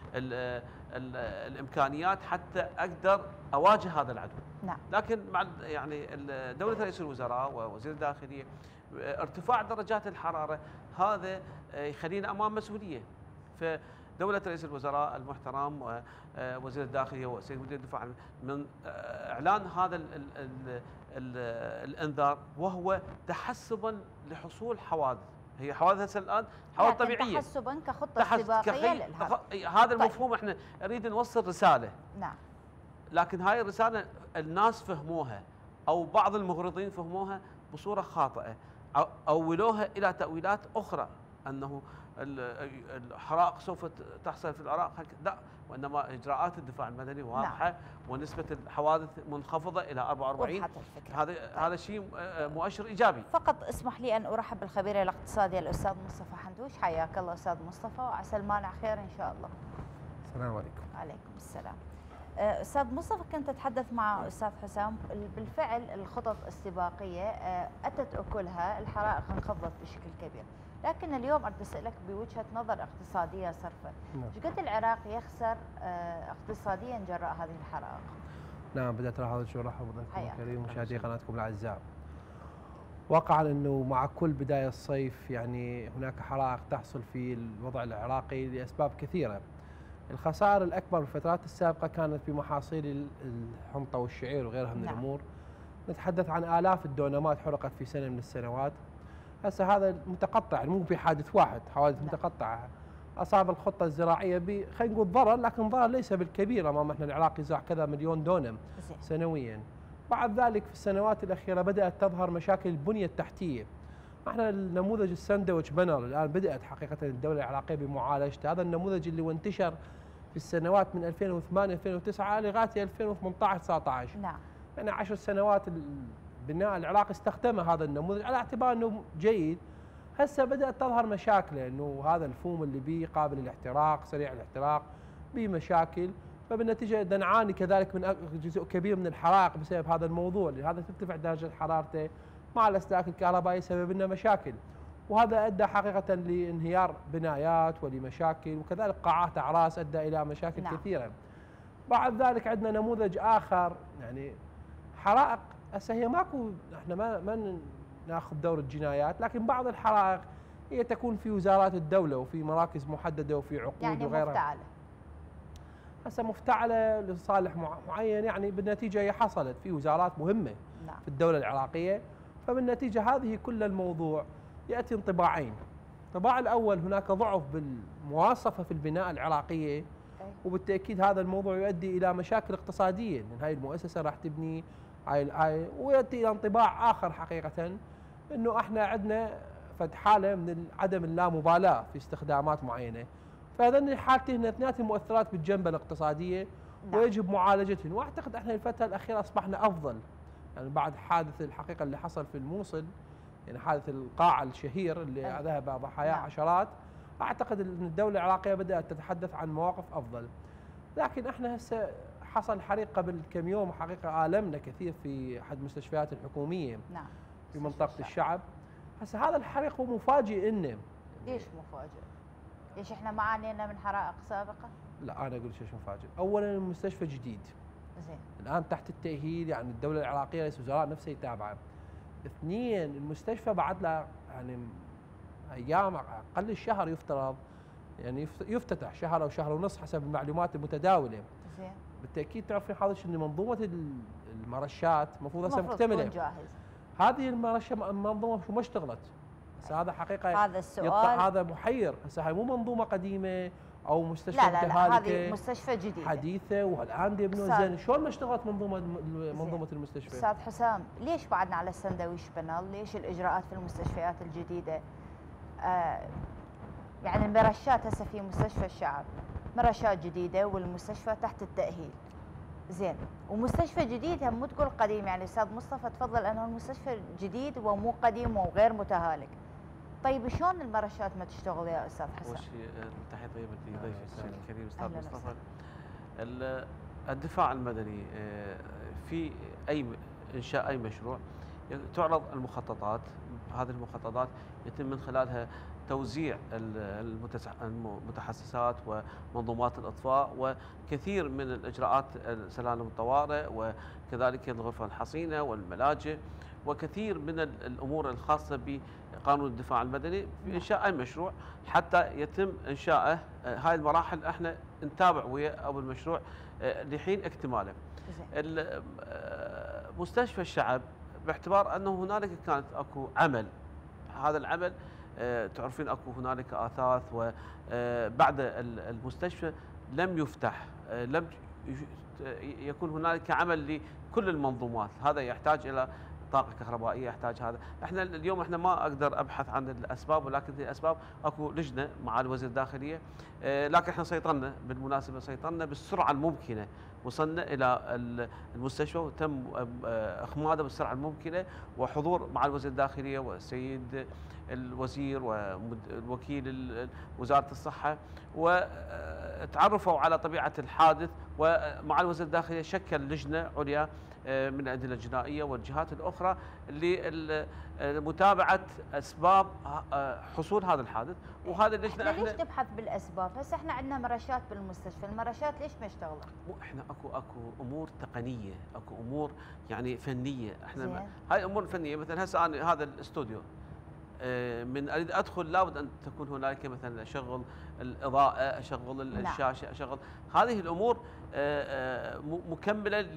والامكانيات حتى اقدر اواجه هذا العدو. نعم. لكن مع يعني دوله رئيس الوزراء ووزير الداخليه ارتفاع درجات الحراره هذا يخلينا امام مسؤوليه. فدوله رئيس الوزراء المحترم ووزير الداخليه وسيد مدير الدفاع من اعلان هذا ال ال ال ال الانذار وهو تحسبا لحصول حوادث. هي حوادث هسه الان حوادث طبيعيه تحسبا كخطه استباقيه للحرب. هذا المفهوم طيب. احنا نريد نوصل رساله. نعم. لكن هاي الرساله الناس فهموها او بعض المغرضين فهموها بصوره خاطئه، اولوها الى تاويلات اخرى انه الحرائق سوف تحصل في العراق، لا، وانما اجراءات الدفاع المدني واضحه. نعم. ونسبه الحوادث منخفضه الى أربعة وأربعين. هذا هذا شيء مؤشر ايجابي. فقط اسمح لي ان ارحب بالخبير الاقتصادي الاستاذ مصطفى حندوش. حياك الله استاذ مصطفى، وعسى المانع خير ان شاء الله. السلام عليكم. وعليكم السلام. استاذ مصطفى، كنت اتحدث مع استاذ حسام، بالفعل الخطط السباقيه اتت اكلها، الحرائق انخفضت بشكل كبير، لكن اليوم اريد اسالك بوجهه نظر اقتصاديه صرفا، ايش قد العراق يخسر اقتصاديا جراء هذه الحرائق؟ نعم، بدأت هذا الشيء. ارحب بكم الكريم مشاهدي قناتكم الاعزاء. واقعا انه مع كل بدايه الصيف يعني هناك حرائق تحصل في الوضع العراقي لاسباب كثيره. الخسائر الاكبر بالفترات السابقه كانت بمحاصيل الحنطه والشعير وغيرها من نعم. الامور. نتحدث عن آلاف الدونمات حرقت في سنه من السنوات. هسه هذا متقطع، مو بحادث واحد، حوادث نعم. متقطعه اصاب الخطه الزراعيه ب خلينا نقول ضرر، لكن ضرر ليس بالكبير امام احنا العراق يزرع كذا مليون دونم زي. سنويا. بعد ذلك في السنوات الاخيره بدات تظهر مشاكل البنيه التحتيه. احنا النموذج الساندويتش بانر الان بدات حقيقه الدوله العراقيه بمعالجته، هذا النموذج اللي وانتشر في السنوات من ألفين وثمانية ألفين وتسعة لغايه ألفين وثمانية عشر تسعة عشر. نعم. يعني عشر سنوات البناء العراقي استخدم هذا النموذج على اعتبار انه جيد. هسه بدات تظهر مشاكله، انه هذا الفوم اللي بيه قابل للاحتراق، سريع الاحتراق، بيه مشاكل، فبالنتيجه نعاني كذلك من جزء كبير من الحرائق بسبب هذا الموضوع، لهذا ترتفع درجه حرارته مع الاسلاك الكهربائيه يسبب لنا مشاكل، وهذا ادى حقيقه لانهيار بنايات ولمشاكل، وكذلك قاعات اعراس ادى الى مشاكل نعم. كثيره. بعد ذلك عندنا نموذج اخر، يعني حرائق هسه هي ماكو، احنا ما ما ناخذ دور الجنايات، لكن بعض الحرائق هي تكون في وزارات الدوله وفي مراكز محدده وفي عقود يعني وغيرها. يعني مفتعله. هسه مفتعله لصالح معين، يعني بالنتيجه هي حصلت في وزارات مهمه نعم. في الدوله العراقيه، فبالنتيجه هذه كل الموضوع ياتي انطباعين. الانطباع الاول هناك ضعف بالمواصفه في البناء العراقيه، وبالتاكيد هذا الموضوع يؤدي الى مشاكل اقتصاديه، ان هاي المؤسسه راح تبني هاي هاي، وياتي الى انطباع اخر حقيقه انه احنا عندنا فد حاله من عدم اللامبالاه في استخدامات معينه، فهذين الحالتين اثنيناتهم مؤثرات بالجنبه الاقتصاديه نعم. ويجب معالجتهن، واعتقد احنا الفتره الاخيره اصبحنا افضل، يعني بعد حادث الحقيقه اللي حصل في الموصل، يعني حادث القاعه الشهير اللي أه. ذهب ضحايا نعم. عشرات، اعتقد ان الدوله العراقيه بدات تتحدث عن مواقف افضل. لكن احنا هسه حصل حريق قبل كم يوم، حقيقه المنا كثير في احد المستشفيات الحكوميه نعم. في منطقه الشعب. هسه هذا الحريق هو مفاجئ لنا. ليش مفاجئ؟ ليش احنا ما عانينا من حرائق سابقه؟ لا انا اقول ليش مفاجئ. اولا المستشفى جديد زين، الان تحت التاهيل، يعني الدوله العراقيه رئيس الوزراء نفسه يتابعه. اثنين، المستشفى بعد له يعني ايام اقل الشهر يفترض يعني يفتتح شهر او شهر ونص حسب المعلومات المتداوله. زين، بالتاكيد تعرفين حضرتك ان منظومه المرشات المفروض هسه مكتمله. جاهز. هذه المرشه المنظومه شو ما اشتغلت. هسه هذا حقيقه هذا السؤال هذا محير. هسه هاي مو منظومه قديمه او مستشفى لا لا لا هذه مستشفى جديده حديثه والان يبنون زين. شلون ما اشتغلت منظومه منظومه المستشفى؟ استاذ حسام، ليش بعدنا على الساندويتش بانل؟ ليش الاجراءات في المستشفيات الجديده؟ آه يعني المرشات هسه في مستشفى الشعب مرشات جديده والمستشفى تحت التاهيل. زين، ومستشفى جديد هم مو تقول قديم، يعني استاذ مصطفى تفضل انه المستشفى جديد ومو قديم وغير متهالك. طيب شلون المرشات ما تشتغل يا استاذ حسن؟ اول شيء تحيه طيبه لضيفي السيد الكريم استاذ مصطفى. الدفاع المدني في اي انشاء اي مشروع تعرض المخططات، هذه المخططات يتم من خلالها توزيع المتحسسات ومنظومات الاطفاء وكثير من الاجراءات سلالم الطوارئ وكذلك الغرفه الحصينه والملاجئ وكثير من الامور الخاصه بقانون الدفاع المدني في انشاء اي مشروع حتى يتم انشائه. هاي المراحل احنا نتابع ويا ابو المشروع لحين اكتماله. مستشفى الشعب باعتبار انه هنالك كانت اكو عمل، هذا العمل تعرفين اكو هنالك اثاث وبعد المستشفى لم يفتح، لم يكون هنالك عمل لكل المنظومات، هذا يحتاج الى طاقه كهربائيه يحتاج هذا. احنا اليوم احنا ما اقدر ابحث عن الاسباب، ولكن الاسباب اكو لجنه مع الوزير الداخليه، لكن احنا سيطرنا بالمناسبه سيطرنا بالسرعه الممكنه، وصلنا الى المستشفى وتم اخماده بالسرعه الممكنه، وحضور مع الوزير الداخليه والسيد الوزير والوكيل وزاره الصحه، وتعرفوا على طبيعه الحادث، ومع الوزير الداخليه شكل لجنه عليا من الادله الجنائيه والجهات الاخرى لمتابعه اسباب حصول هذا الحادث. وهذا اللجنه احنا ليش نبحث بالاسباب؟ هسه احنا عندنا مرشات بالمستشفى، المرشات ليش ما اشتغلت؟ مو احنا اكو اكو امور تقنيه، اكو امور يعني فنيه، احنا هاي امور فنيه. مثلا هسه انا هذا الاستوديو من اريد ادخل لابد ان تكون هنالك مثلا اشغل الاضاءه، اشغل الشاشه، اشغل هذه الامور مكمله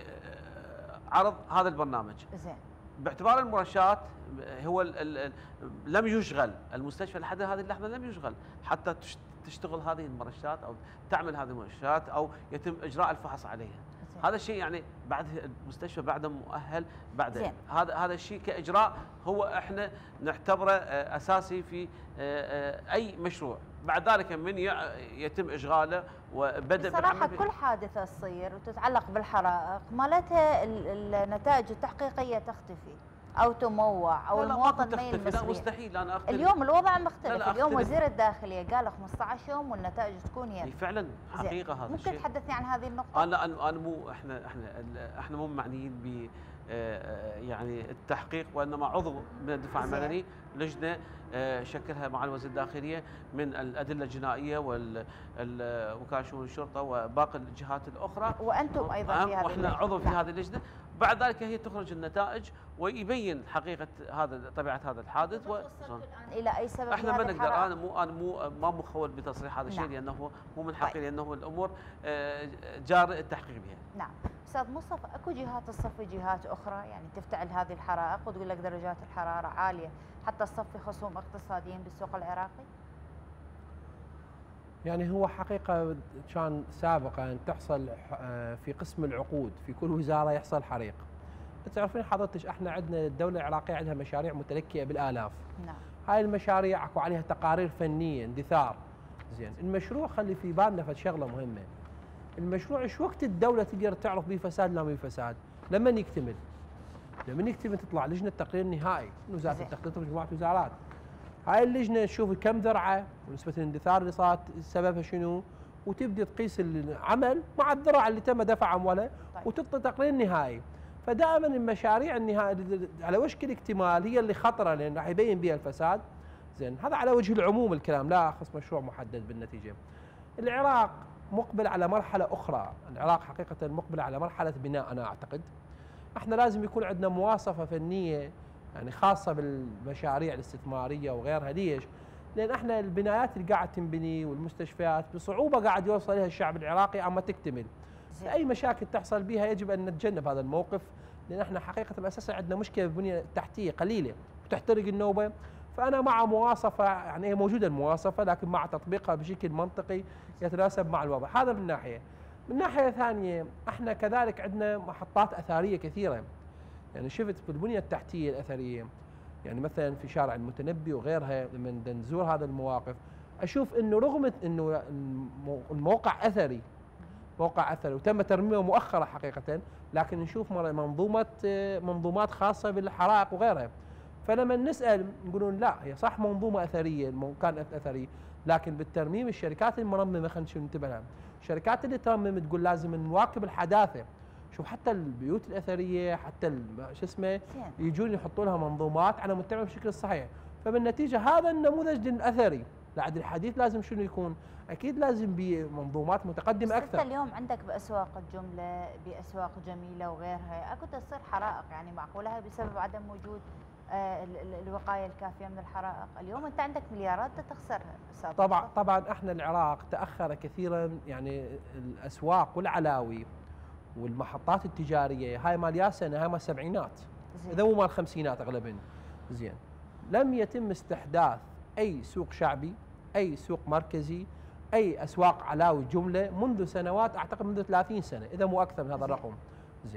لعرض هذا البرنامج. زين. باعتبار المرشات هو ال ال لم يشغل المستشفى لحد هذه اللحظه، لم يشغل حتى تشتغل هذه المرشات او تعمل هذه المرشات او يتم اجراء الفحص عليها. زين. هذا الشيء يعني بعد المستشفى بعد مؤهل بعد زين. هذا هذا الشيء كاجراء هو احنا نعتبره اساسي في اي مشروع. بعد ذلك من يتم اشغاله وبدء صراحه كل حادثه تصير وتتعلق بالحرائق مالتها النتائج التحقيقيه تختفي او تموع او المواطن ما يلمس. لا مستحيل انا اختلف. اليوم الوضع مختلف، اليوم وزير الداخليه قال خمسة عشر يوم والنتائج تكون يد. فعلا حقيقه هذا الشيء. ممكن تحدثني عن هذه النقطه؟ انا انا مو احنا احنا احنا مو معنيين ب يعني التحقيق، وانما عضو من الدفاع المدني لجنه شكلها مع الوزير الداخليه من الادله الجنائيه ووكاله شؤون الشرطه وباقي الجهات الاخرى، وانتم ايضا في هذه واحنا عضو في هذه اللجنه. بعد ذلك هي تخرج النتائج ويبين حقيقه هذا طبيعه هذا الحادث. و الى اي سبب احنا ما نقدر، انا مو انا مو ما مخول بتصريح هذا الشيء. نعم. لانه مو من حقي. طيب. لانه الامور جاري التحقيق بها. نعم. استاذ مصطفى، اكو جهات تصفي جهات اخرى يعني تفتعل هذه الحرائق وتقول لك درجات الحراره عاليه حتى تصفي خصوم اقتصاديين بالسوق العراقي؟ يعني هو حقيقه كان سابقا تحصل في قسم العقود في كل وزاره يحصل حريق. تعرفين حضرتك احنا عندنا الدوله العراقيه عندها مشاريع متلكئه بالالاف. نعم. هاي المشاريع اكو عليها تقارير فنيه اندثار. زين، المشروع خلي في بالنا فد شغله مهمه. المشروع ايش وقت الدوله تقدر تعرف به فساد لا ما فساد؟ لما يكتمل. لما يكتمل تطلع لجنه تقرير نهائي من وزاره التخطيط ومجموعه وزارات. هاي اللجنه تشوف كم ذرعه ونسبه الاندثار اللي صارت سببها شنو، وتبدي تقيس العمل مع الذرع اللي تم دفع اموالها. طيب. وتعطي تقرير نهائي. فدائما المشاريع النهائيه على وشك الاكتمال هي اللي خطره لان راح يبين بها الفساد. زين، هذا على وجه العموم الكلام، لا اخص مشروع محدد بالنتيجه. العراق مقبل على مرحله اخرى، العراق حقيقه مقبل على مرحله بناء. انا اعتقد احنا لازم يكون عندنا مواصفه فنيه يعني خاصه بالمشاريع الاستثماريه وغيرها. ليش؟ لان احنا البنايات اللي قاعد تنبني والمستشفيات بصعوبه قاعد يوصل لها الشعب العراقي اما تكتمل. اي مشاكل تحصل بها يجب ان نتجنب هذا الموقف، لان احنا حقيقه اساسا عندنا مشكله بالبنيه التحتيه قليله وتحترق النوبه. فانا مع مواصفه يعني هي موجوده المواصفه لكن مع تطبيقها بشكل منطقي يتناسب مع الوضع. هذا من ناحيه. من ناحيه ثانيه احنا كذلك عندنا محطات اثريه كثيره. يعني شفت بالبنيه التحتيه الاثريه يعني مثلا في شارع المتنبي وغيرها لما نزور هذا المواقف اشوف انه رغم انه الموقع اثري موقع اثري وتم ترميمه مؤخرا حقيقه، لكن نشوف منظومه منظومات خاصه بالحرائق وغيرها. فلما نسال يقولون لا هي صح منظومه اثريه كانت اثريه، لكن بالترميم الشركات المرممه خلينا ننتبه لها. الشركات اللي ترمم تقول لازم نواكب الحداثه. شوف حتى البيوت الاثريه حتى شو اسمه يجون يحطوا لها منظومات على متعمل بشكل صحيح. فبالنتيجه هذا النموذج الاثري بعد الحديث لازم شنو يكون؟ اكيد لازم بمنظومات متقدمه اكثر. حتى اليوم عندك باسواق الجمله باسواق جميله وغيرها اكو تصير حرائق يعني معقوله هاي بسبب عدم وجود آه الوقايه الكافيه من الحرائق. اليوم انت عندك مليارات تخسرها. طبعا طبعا احنا العراق تاخر كثيرا يعني الاسواق والعلاوي والمحطات التجاريه هاي مال يا سنه هاي مال السبعينات اذا مو مال الخمسينات اغلبا. زين، لم يتم استحداث اي سوق شعبي اي سوق مركزي اي اسواق علاوي جمله منذ سنوات اعتقد منذ ثلاثين سنه اذا مو اكثر من هذا الرقم. زين،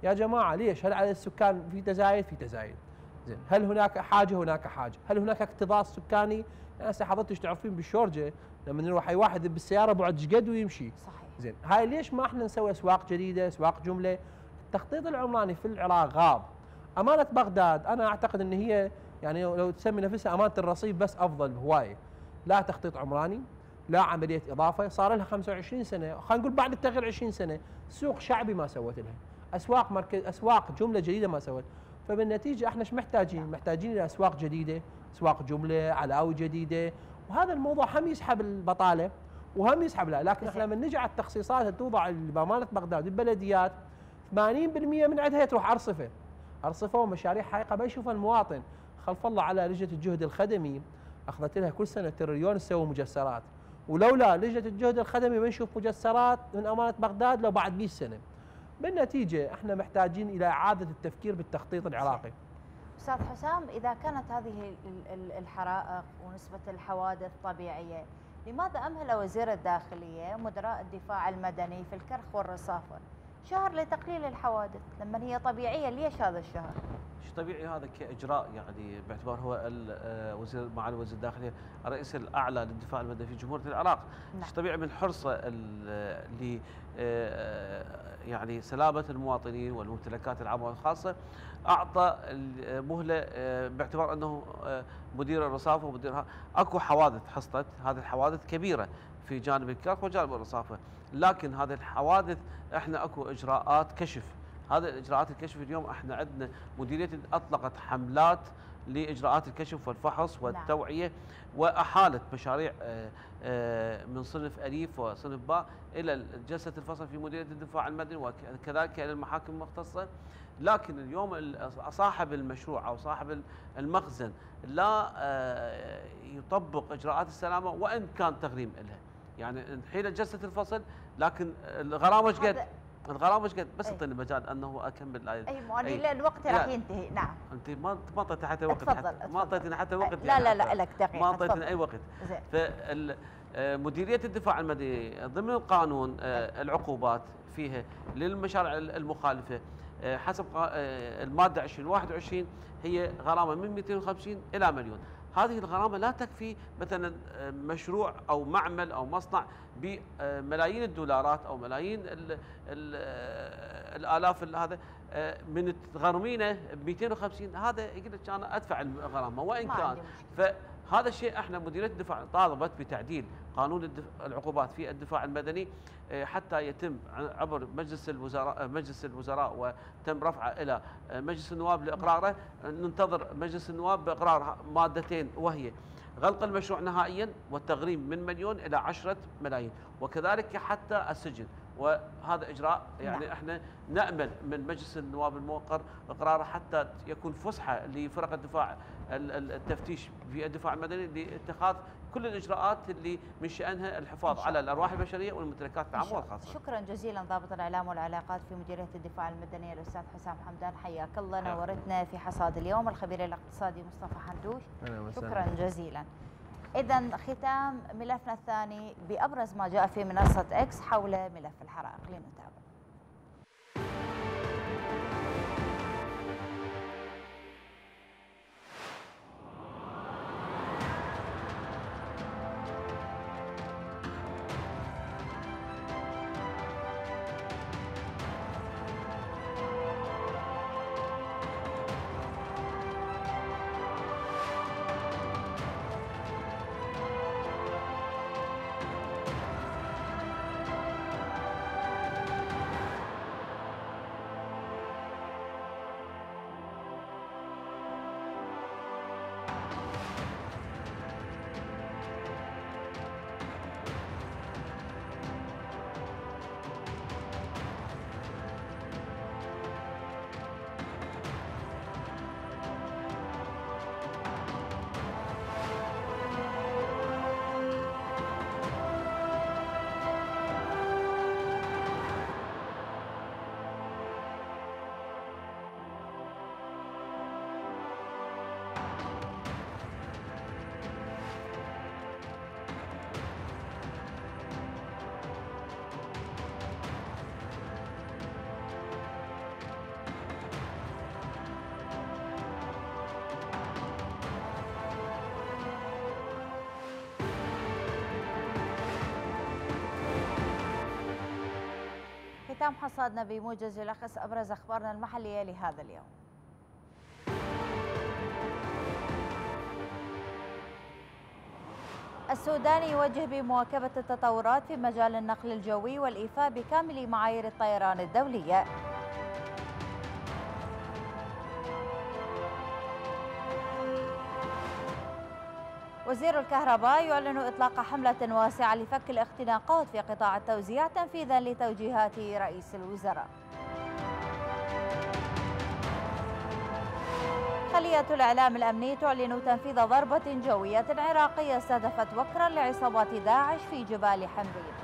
يا جماعه ليش؟ هل على السكان في تزايد؟ في تزايد. زين، هل هناك حاجه؟ هناك حاجه. هل هناك اكتظاظ سكاني؟ يعني هسه حضرتك تعرفين بالشورجه لما نروح اي واحد بالسياره بعد ايش قد ويمشي. صحيح. زين، هاي ليش ما احنا نسوي اسواق جديده، اسواق جمله؟ التخطيط العمراني في العراق غاب. امانه بغداد انا اعتقد ان هي يعني لو تسمي نفسها امانه الرصيف بس افضل بهوايه. لا تخطيط عمراني، لا عمليه اضافه، صار لها خمسة وعشرين سنه، خلينا نقول بعد التغيير عشرين سنه، سوق شعبي ما سوت لها، اسواق مركز اسواق جمله جديده ما سوت، فبالنتيجه احنا ايش محتاجين؟ محتاجين الى اسواق جديده، اسواق جمله، علاوي جديده، وهذا الموضوع هم يسحب البطاله وهم يسحب لا، لكن احنا لما نجي على التخصيصات توضع بامانه بغداد البلديات ثمانين بالمئة من عندها تروح ارصفه. ارصفه ومشاريع حقيقه ما يشوفها المواطن، خلف الله على لجنه الجهد الخدمي اخذت لها كل سنه تريليون تسوي مجسرات، ولولا لجنه الجهد الخدمي ما نشوف مجسرات من امانه بغداد لو بعد مئة سنه. بالنتيجه احنا محتاجين الى اعاده التفكير بالتخطيط العراقي. استاذ حسام، اذا كانت هذه الحرائق ونسبه الحوادث طبيعيه، لماذا امهل وزير الداخليه مدراء الدفاع المدني في الكرخ والرصافه شهر لتقليل الحوادث لما هي طبيعيه؟ ليش هذا الشهر؟ شيء طبيعي هذا كاجراء، يعني باعتبار هو وزير معالي وزير الداخليه الرئيس الاعلى للدفاع المدني في جمهوريه العراق. نعم. شيء طبيعي من حرصه ل يعني سلامه المواطنين والممتلكات العامه والخاصه، اعطى مهله باعتبار انه مدير الرصافه ومديرها اكو حوادث حصلت، هذه الحوادث كبيره في جانب الكرخ وجانب الرصافه، لكن هذه الحوادث احنا اكو اجراءات كشف. هذا الاجراءات الكشف اليوم احنا عندنا مديريه اطلقت حملات لاجراءات الكشف والفحص والتوعيه، واحالت مشاريع من صنف اليف وصنف باء الى جلسه الفصل في مديريه الدفاع المدني وكذلك الى المحاكم المختصه. لكن اليوم صاحب المشروع او صاحب المخزن لا يطبق اجراءات السلامه وان كان تغريم لها، يعني حين جلسه الفصل لكن الغرامه ايش قد؟ الغرامه ايش قد؟ بس اعطيني مجال انه اكمل الايه. اي مؤني الوقت راح ينتهي. نعم. انت ما ما اعطيتي حتى وقت. تفضل. ما اعطيتني حتى وقت. لا لا لا لك دقيقه. ما اعطيتني اي وقت. زين. فمديريه الدفاع المدني ضمن القانون العقوبات فيها للمشاريع المخالفه حسب الماده عشرين واحد وعشرين هي غرامه من مئتين وخمسين الى مليون. هذه الغرامه لا تكفي مثلا مشروع او معمل او مصنع بملايين الدولارات او ملايين ال ال الالاف هذا من تغرمينه ب مئتين وخمسين، هذا يقول لك انا ادفع الغرامه وان كان. فهذا الشيء احنا مديريه الدفاع طالبت بتعديل قانون العقوبات في الدفاع المدني حتى يتم عبر مجلس الوزراء مجلس الوزراء وتم رفعه الى مجلس النواب لاقراره. ننتظر مجلس النواب باقرار مادتين، وهي غلق المشروع نهائيا والتغريم من مليون الى عشرة ملايين، وكذلك حتى السجن. وهذا اجراء يعني نعم. احنا نامل من مجلس النواب الموقر اقراره حتى يكون فسحه لفرق الدفاع التفتيش في الدفاع المدني لاتخاذ كل الاجراءات اللي من شانها الحفاظ على الارواح البشريه والممتلكات العامه والخاصه. شكرا جزيلا ضابط الاعلام والعلاقات في مديريه الدفاع المدني الاستاذ حسام حمدان، حياك الله، نورتنا في حصاد اليوم. الخبير الاقتصادي مصطفى حندوش، شكرا جزيلا. إذا ختام ملفنا الثاني بأبرز ما جاء في منصة إكس حول ملف الحرائق، لنتابع. ختام حصادنا بموجز يلخص أبرز أخبارنا المحلية لهذا اليوم. السودان يوجه بمواكبة التطورات في مجال النقل الجوي والإيفاء بكامل معايير الطيران الدولية. وزير الكهرباء يعلن إطلاق حملة واسعة لفك الاختناقات في قطاع التوزيع تنفيذا لتوجيهات رئيس الوزراء. خلية الإعلام الأمني تعلن تنفيذ ضربة جوية عراقية استهدفت وكرا لعصابات داعش في جبال حمرين.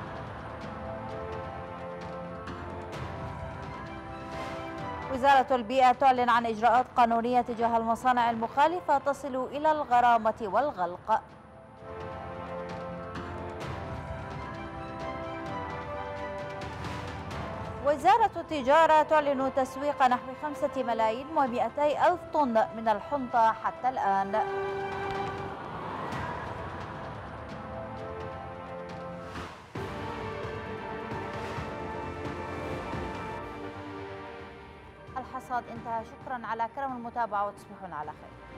وزارة البيئة تعلن عن إجراءات قانونية تجاه المصانع المخالفة تصل إلى الغرامة والغلق. وزارة التجارة تعلن تسويق نحو خمسة ملايين ومئتي ألف طن من الحنطة حتى الآن. الحصاد انتهى، شكرا على كرم المتابعة وتصبحون على خير.